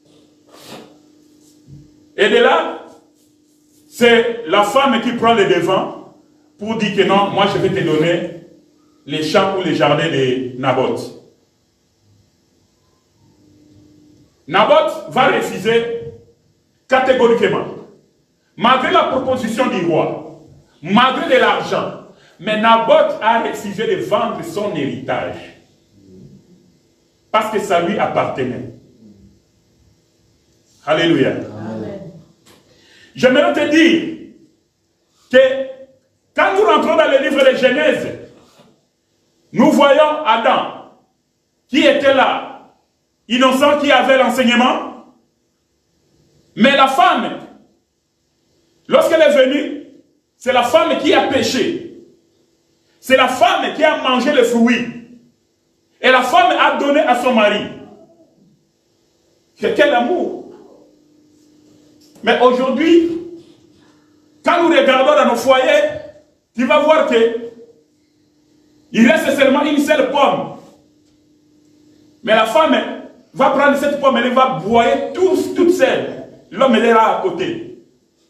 et de là, c'est la femme qui prend le devant pour dire que non, moi je vais te donner les champs ou les jardins de Naboth. Naboth va refuser catégoriquement, malgré la proposition du roi, malgré de l'argent. Mais Naboth a refusé de vendre son héritage parce que ça lui appartenait. Alléluia. Amen. J'aimerais te dire que quand nous rentrons dans le livre de Genèse, nous voyons Adam qui était là, innocent, qui avait l'enseignement. Mais la femme, lorsqu'elle est venue, c'est la femme qui a péché. C'est la femme qui a mangé le fruit. Et la femme a donné à son mari. Quel amour! Mais aujourd'hui, quand nous regardons dans nos foyers, tu vas voir que il reste seulement une seule pomme. Mais la femme va prendre cette pomme, elle va broyer tous, toute seule. L'homme est là à côté.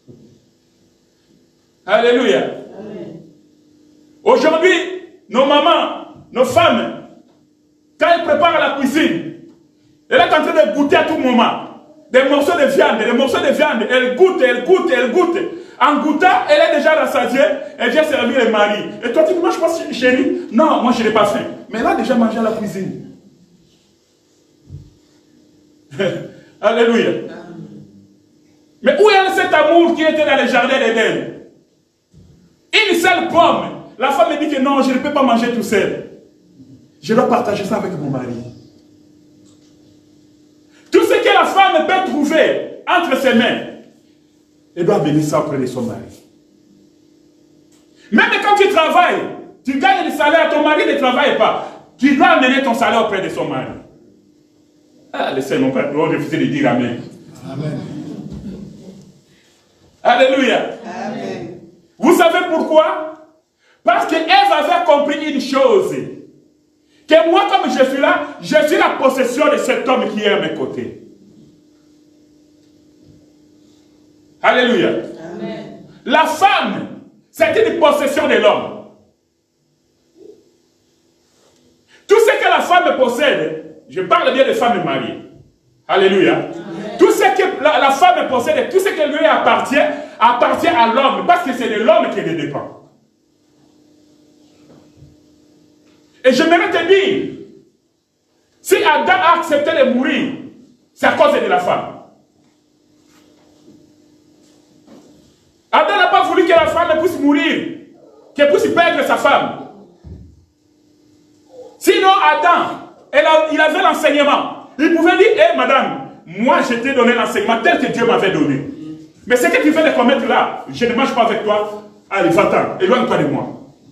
Alléluia. Aujourd'hui, nos mamans, nos femmes, quand elles préparent la cuisine, elle est en train de goûter à tout moment. Des morceaux de viande, des morceaux de viande, elle goûte, elle goûte, elle goûte. En goûtant, elle est déjà rassasiée, elle vient servir le mari. Et toi, tu ne manges pas, chérie? Non, moi je n'ai pas faim. Mais elle a déjà mangé à la cuisine. Alléluia. Mais où est cet amour qui était dans le jardin d'Éden? Une seule pomme. La femme me dit que non, je ne peux pas manger tout seul. Je dois partager ça avec mon mari. Tout ce que la femme peut trouver entre ses mains, elle doit venir ça auprès de son mari. Même quand tu travailles, tu gagnes le salaire, ton mari ne travaille pas. Tu dois amener ton salaire auprès de son mari. Ah, les seigneurs n'ont refusé de dire Amen. Amen. Alléluia. Amen. Vous savez pourquoi? Parce que Ève avait compris une chose. Que moi, comme je suis là, je suis la possession de cet homme qui est à mes côtés. Alléluia. Amen. La femme, c'est une possession de l'homme. Tout ce que la femme possède, je parle bien de femmes mariées. Alléluia. Amen. Tout ce que la, la femme possède, tout ce qui lui appartient, appartient à l'homme, parce que c'est de l'homme qui le dépend. Et j'aimerais te dire, si Adam a accepté de mourir, c'est à cause de la femme. que la femme puisse mourir, qu'elle puisse perdre sa femme. Sinon, Adam, elle a, il avait l'enseignement. Il pouvait dire, hé hey, madame, moi je t'ai donné l'enseignement tel que Dieu m'avait donné. Mais ce que tu fais de commettre là, je ne mange pas avec toi. Allez, va-t'en, éloigne-toi de moi.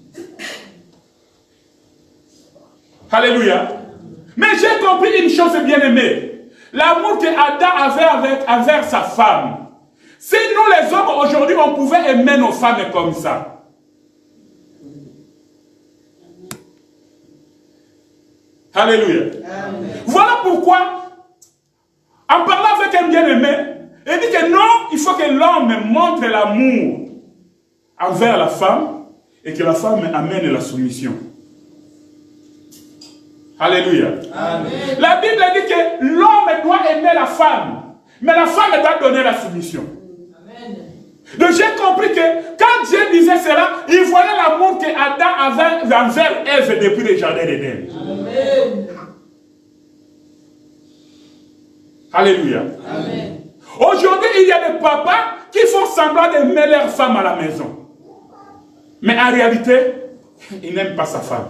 Alléluia. Mais j'ai compris une chose bien aimée. L'amour que Adam avait avec, envers sa femme. Si nous les hommes aujourd'hui, on pouvait aimer nos femmes comme ça. Alléluia. Amen. Voilà pourquoi, en parlant avec un bien-aimé, il dit que non, il faut que l'homme montre l'amour envers la femme et que la femme amène la soumission. Alléluia. Amen. La Bible dit que l'homme doit aimer la femme, mais la femme doit donner la soumission. Amen. Donc j'ai compris que quand Dieu disait cela, il voyait l'amour que Adam avait envers Ève depuis le jardin d'Éden. Amen. Alléluia. Amen. Aujourd'hui, il y a des papas qui font semblant d'aimer leur femme à la maison. Mais en réalité, ils n'aiment pas sa femme.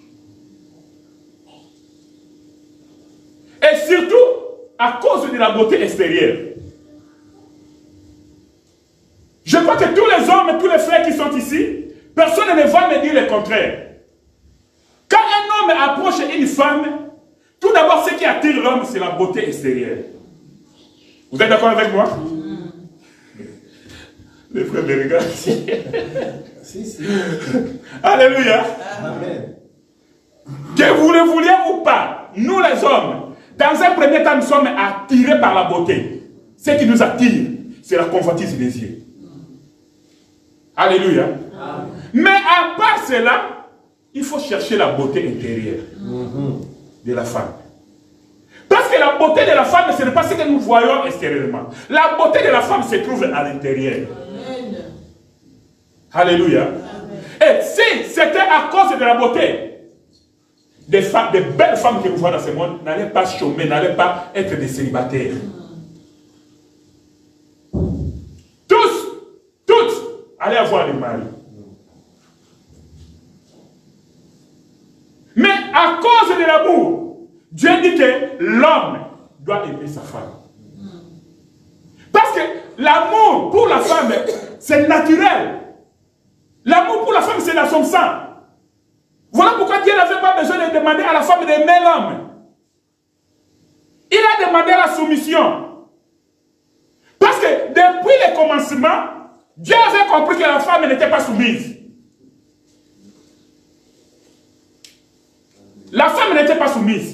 Et surtout, à cause de la beauté extérieure. Je crois que tous les hommes et tous les frères qui sont ici, personne ne va me dire le contraire. Quand un homme approche une femme, tout d'abord, ce qui attire l'homme, c'est la beauté extérieure. Vous êtes d'accord avec moi? Les frères me regardent. Si, si. Alléluia. Amen. Que vous le vouliez ou pas, nous les hommes, dans un premier temps, nous sommes attirés par la beauté. Ce qui nous attire, c'est la convoitise des yeux. Alléluia. Amen. Mais à part cela, il faut chercher la beauté intérieure mm-hmm. de la femme. Parce que la beauté de la femme, ce n'est pas ce que nous voyons extérieurement. La beauté de la femme se trouve à l'intérieur. Alléluia. Amen. Et si c'était à cause de la beauté, des, femmes, des belles femmes que nous voyons dans ce monde n'allaient pas chômer, n'allaient pas être des célibataires. Tous, toutes, allaient avoir des maris. Mais à cause de l'amour, Dieu dit que l'homme doit aimer sa femme. Parce que l'amour pour la femme, c'est naturel. L'amour pour la femme, c'est dans son sang. Voilà pourquoi Dieu n'avait pas besoin de demander à la femme d'aimer l'homme. Il a demandé la soumission. Parce que depuis le commencement, Dieu avait compris que la femme n'était pas soumise. La femme n'était pas soumise.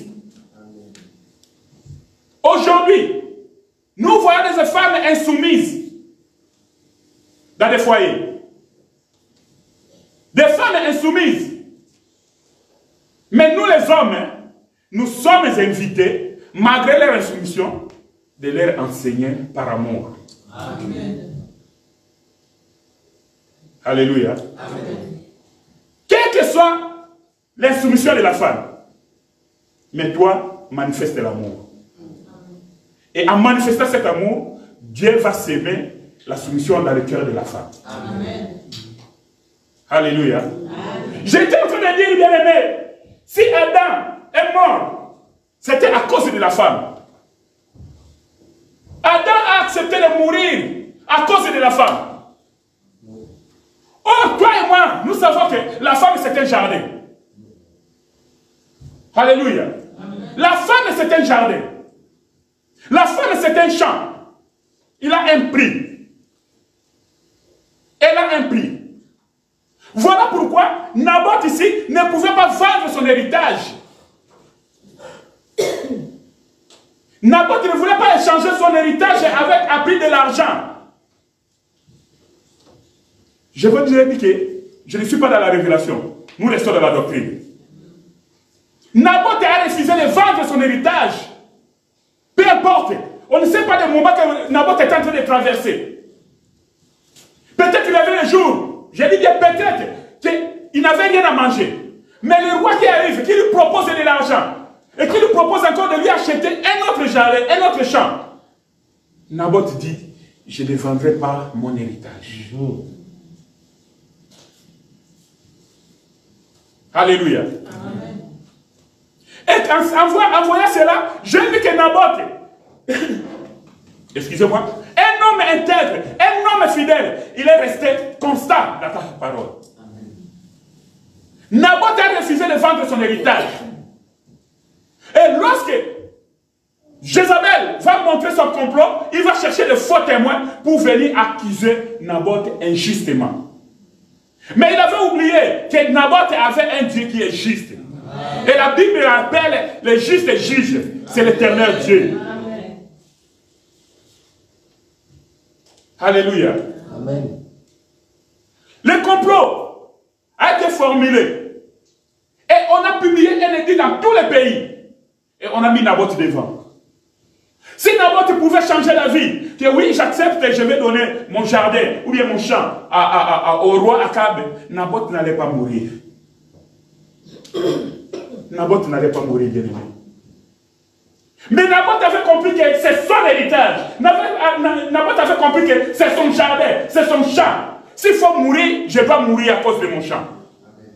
Aujourd'hui, nous voyons des femmes insoumises dans des foyers. Des femmes insoumises. Mais nous les hommes, nous sommes invités, malgré leur insoumission, de leur enseigner par amour. Amen. Alléluia. Amen. Quelle que soit l'insoumission de la femme, mais toi, manifeste l'amour. Et en manifestant cet amour, Dieu va s'aimer la soumission dans le cœur de la femme. Amen. Alléluia. J'étais en train de dire, bien aimé, si Adam est mort, c'était à cause de la femme. Adam a accepté de mourir à cause de la femme. Oh, toi et moi, nous savons que la femme c'est un jardin. Alléluia. Amen. La femme c'est un jardin. La femme c'est un champ. Il a un prix. Elle a un prix. Voilà pourquoi Naboth ici ne pouvait pas vendre son héritage. Naboth ne voulait pas échanger son héritage avec à prix de l'argent. Je veux dire que je ne suis pas dans la révélation. Nous restons dans la doctrine. Naboth a refusé de vendre son héritage. Peu importe. On ne sait pas le moment que Naboth est en train de traverser. Peut-être qu'il avait le jour. J'ai dit bien peut-être qu'il n'avait rien à manger. Mais le roi qui arrive, qui lui propose de l'argent, et qui lui propose encore de lui acheter un autre jardin, un autre champ. Naboth dit, je ne vendrai pas mon héritage. Alléluia. Amen. Et en, en, en voyant cela, j'ai vu que Naboth, excusez-moi, un homme intègre, un homme fidèle, il est resté constant dans ta parole. Amen. Naboth a refusé de vendre son héritage. Et lorsque Jézabel va montrer son complot, il va chercher de faux témoins pour venir accuser Naboth injustement. Mais il avait oublié que Naboth avait un Dieu qui est juste. Amen. Et la Bible rappelle le juste juge, c'est l'Éternel Dieu. Amen. Alléluia. Amen. Le complot a été formulé. Et on a publié un édit dans tous les pays. Et on a mis Naboth devant. Si Naboth pouvait changer la vie, que oui, j'accepte et je vais donner mon jardin ou bien mon champ à, à, à, au roi Akab, Naboth n'allait pas mourir. Naboth n'allait pas mourir, bien aimé. Mais Naboth avait compris que c'est son héritage. Naboth avait compris que c'est son jardin, c'est son champ. S'il faut mourir, je vais mourir à cause de mon champ. Amen.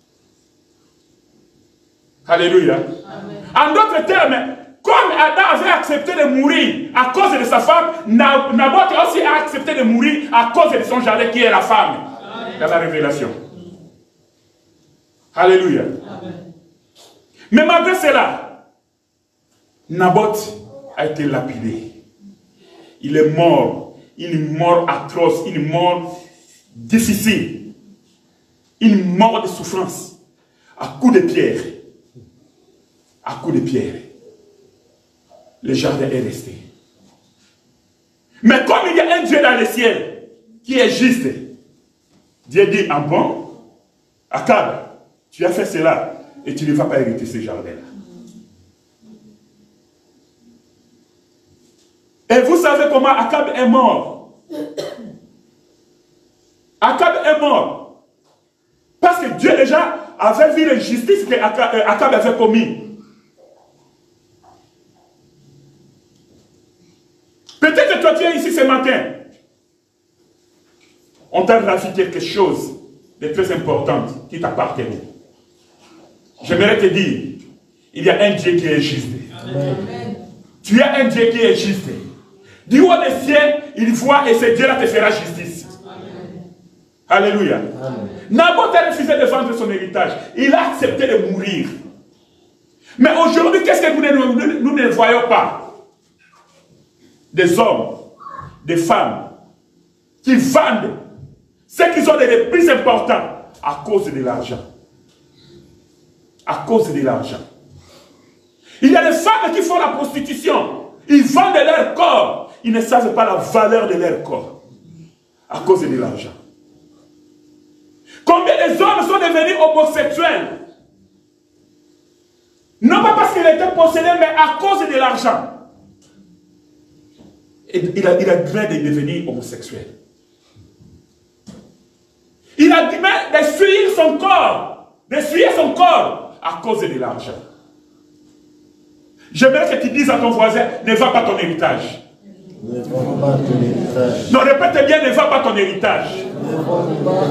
Alléluia. Amen. En d'autres termes, comme Adam avait accepté de mourir à cause de sa femme, Naboth aussi a accepté de mourir à cause de son jardin qui est la femme. Amen. Dans la révélation. Alléluia. Amen. Mais malgré cela, Naboth a été lapidé. Il est mort. Une mort atroce, une mort difficile. Une mort de souffrance. À coups de pierre. À coups de pierre. Le jardin est resté. Mais comme il y a un Dieu dans le ciel qui est juste, Dieu dit en bon, Akab, tu as fait cela et tu ne vas pas hériter ce jardin-là. Et vous savez comment Akab est mort. Akab est mort. Parce que Dieu déjà avait vu l'injustice que Akab avait commis. Peut-être que toi tu es ici ce matin. On t'a ravi quelque chose de très important qui t'appartient. J'aimerais te dire, il y a un Dieu qui est juste. Amen. Tu as un Dieu qui est juste. Du haut des cieux, il voit et ce Dieu-là te fera justice. Amen. Alléluia. Naboth a refusé de vendre son héritage. Il a accepté de mourir. Mais aujourd'hui, qu'est-ce que nous ne, nous, nous ne voyons pas? Des hommes, des femmes qui vendent ce qu'ils ont de plus important à cause de l'argent. À cause de l'argent. Il y a des femmes qui font la prostitution. Ils vendent leur corps. Ils ne savent pas la valeur de leur corps. À cause de l'argent. Combien des hommes sont devenus homosexuels? Non pas parce qu'ils étaient possédés, mais à cause de l'argent. Il a, il a craint de devenir homosexuel. Il a craint d'essuyer son corps, d'essuyer son corps à cause de l'argent. J'aimerais que tu dises à ton voisin, ne va pas ton héritage. Ne va pas ton héritage. Non, répète bien, ne va pas ton héritage. Ne va pas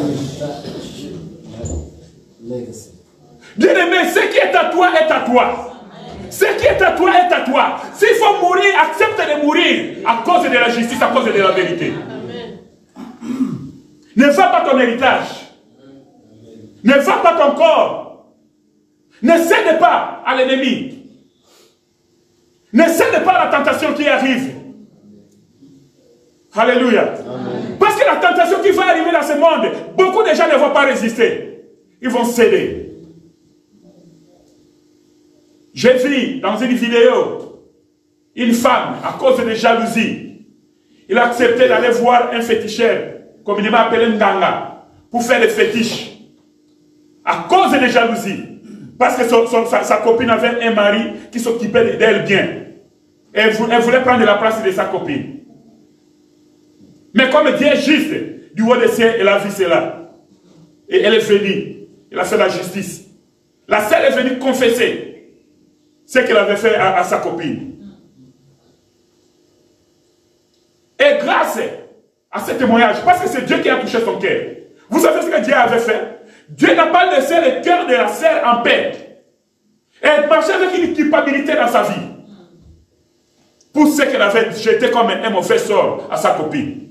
ton héritage. Bien-aimé, ce qui est à toi est à toi. Ce qui est à toi est à toi. S'il faut mourir, accepte de mourir à cause de la justice, à cause de la vérité. Amen. Ne va pas ton héritage. Ne va pas ton corps. Ne cède pas à l'ennemi. Ne cède pas à la tentation qui arrive. Alléluia. Amen. Parce que la tentation qui va arriver dans ce monde, beaucoup de gens ne vont pas résister. Ils vont céder. J'ai vu dans une vidéo une femme, à cause de jalousie, il a accepté d'aller voir un féticheur, communément appelé Nganga, pour faire des fétiches. À cause de jalousie. Parce que son, son, sa, sa copine avait un mari qui s'occupait d'elle bien. Et elle, elle voulait prendre la place de sa copine. Mais comme Dieu est juste, du haut des cieux, elle a vu cela. Et elle est venue. Elle a fait la justice. La sœur est venue confesser ce qu'elle avait fait à, à sa copine. Et grâce à ce témoignage, parce que c'est Dieu qui a touché son cœur, vous savez ce que Dieu avait fait? Dieu n'a pas laissé le cœur de la sœur en paix. Elle marchait avec une culpabilité dans sa vie. Pour ce qu'elle avait jeté comme un mauvais sort à sa copine.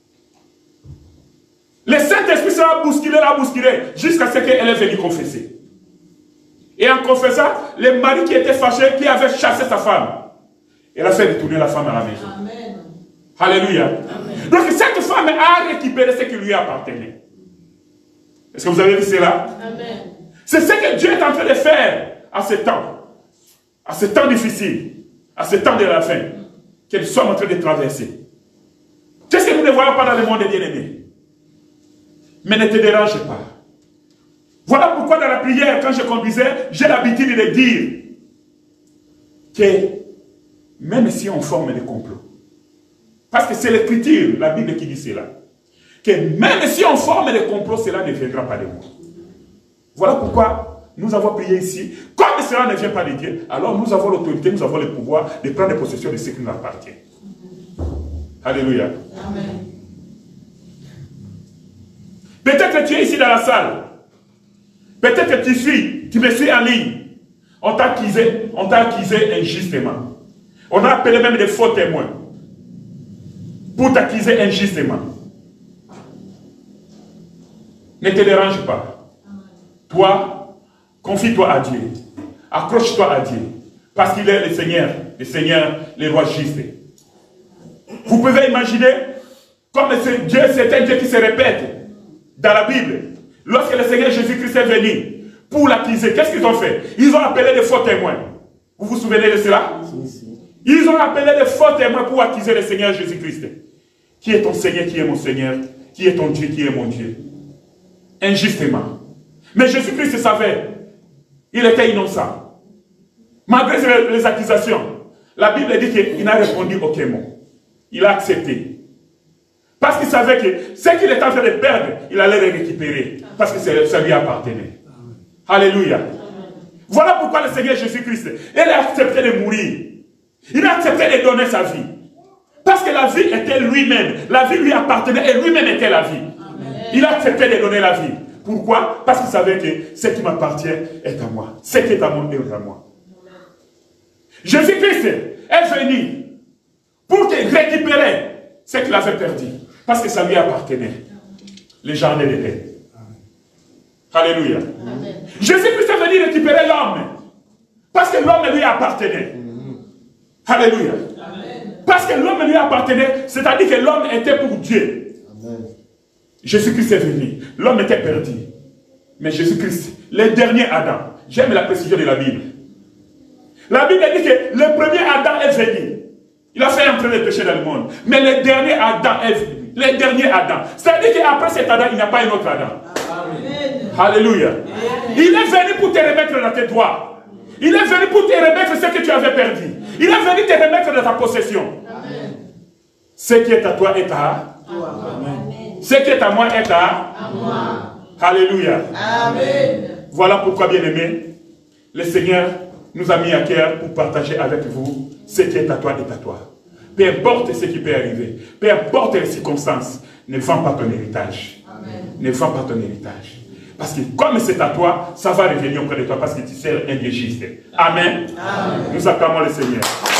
Le Saint-Esprit s'est bousculé, l'a bousculé, jusqu'à ce qu'elle est venue confesser. Et en confessant, le mari qui était fâché, qui avait chassé sa femme, elle a fait retourner la femme à la maison. Amen. Alléluia. Amen. Donc cette femme a récupéré ce qui lui appartenait. Est-ce que vous avez vu cela? C'est ce que Dieu est en train de faire à ce temps. À ce temps difficile. À ce temps de la fin. Que nous sommes en train de traverser. Qu'est-ce que nous ne voyons pas dans le monde des bien-aimés? Mais ne te dérange pas. Voilà pourquoi dans la prière, quand je conduisais, j'ai l'habitude de dire que même si on forme des complots, parce que c'est l'écriture, la Bible qui dit cela, que même si on forme des complots, cela ne viendra pas de moi. Voilà pourquoi nous avons prié ici. Comme cela ne vient pas de Dieu, alors nous avons l'autorité, nous avons le pouvoir de prendre possession de ce qui nous appartient. Alléluia. Amen. Peut-être que tu es ici dans la salle. Peut-être que tu suis, tu me suis en ligne. On t'a accusé, on t'a accusé injustement. On a appelé même des faux témoins pour t'accuser injustement. Ne te dérange pas. Toi, confie-toi à Dieu. Accroche-toi à Dieu. Parce qu'il est le Seigneur, le Seigneur, le roi juste. Vous pouvez imaginer comme Dieu, c'est un Dieu qui se répète. Dans la Bible, lorsque le Seigneur Jésus-Christ est venu pour l'accuser, qu'est-ce qu'ils ont fait? Ils ont appelé des faux témoins. Vous vous souvenez de cela? Ils ont appelé des faux témoins pour accuser le Seigneur Jésus-Christ. Qui est ton Seigneur, qui est mon Seigneur? Qui est ton Dieu, qui est mon Dieu? Injustement. Mais Jésus-Christ savait. Il était innocent. Malgré les accusations, la Bible dit qu'il n'a répondu aucun mot. Il a accepté. Parce qu'il savait que ce qu'il était en train de perdre, il allait le récupérer. Parce que ça lui appartenait. Alléluia. Amen. Voilà pourquoi le Seigneur Jésus-Christ, il a accepté de mourir. Il a accepté de donner sa vie. Parce que la vie était lui-même. La vie lui appartenait et lui-même était la vie. Amen. Il a accepté de donner la vie. Pourquoi? Parce qu'il savait que ce qui m'appartient est à moi. Ce qui est à moi est à moi. Jésus-Christ est venu pour récupérer ce qu'il avait perdu. Parce que ça lui appartenait. Les jardins d'Éden. Alléluia. Jésus-Christ est venu récupérer l'homme. Parce que l'homme lui appartenait. Alléluia. Parce que l'homme lui appartenait, c'est-à-dire que l'homme était pour Dieu. Jésus-Christ est venu. L'homme était perdu. Mais Jésus-Christ, le dernier Adam, j'aime la précision de la Bible. La Bible dit que le premier Adam est venu. Il a fait entrer le péché dans le monde. Mais le dernier Adam est venu. Le dernier Adam. C'est-à-dire qu'après cet Adam, il n'y a pas un autre Adam. Amen. Alléluia. Amen. Il est venu pour te remettre dans tes droits. Il est venu pour te remettre ce que tu avais perdu. Il est venu te remettre dans ta possession. Amen. Ce qui est à toi est à Amen. Ce qui est à moi est à, à moi. Alléluia. Amen. Voilà pourquoi, bien-aimés, le Seigneur nous a mis à cœur pour partager avec vous ce qui est à toi est à toi. Peu importe ce qui peut arriver, peu importe les circonstances, ne vends pas ton héritage. Amen. Ne vends pas ton héritage. Parce que comme c'est à toi, ça va revenir auprès de toi parce que tu sers un Dieu juste. Amen. Amen. Nous acclamons le Seigneur.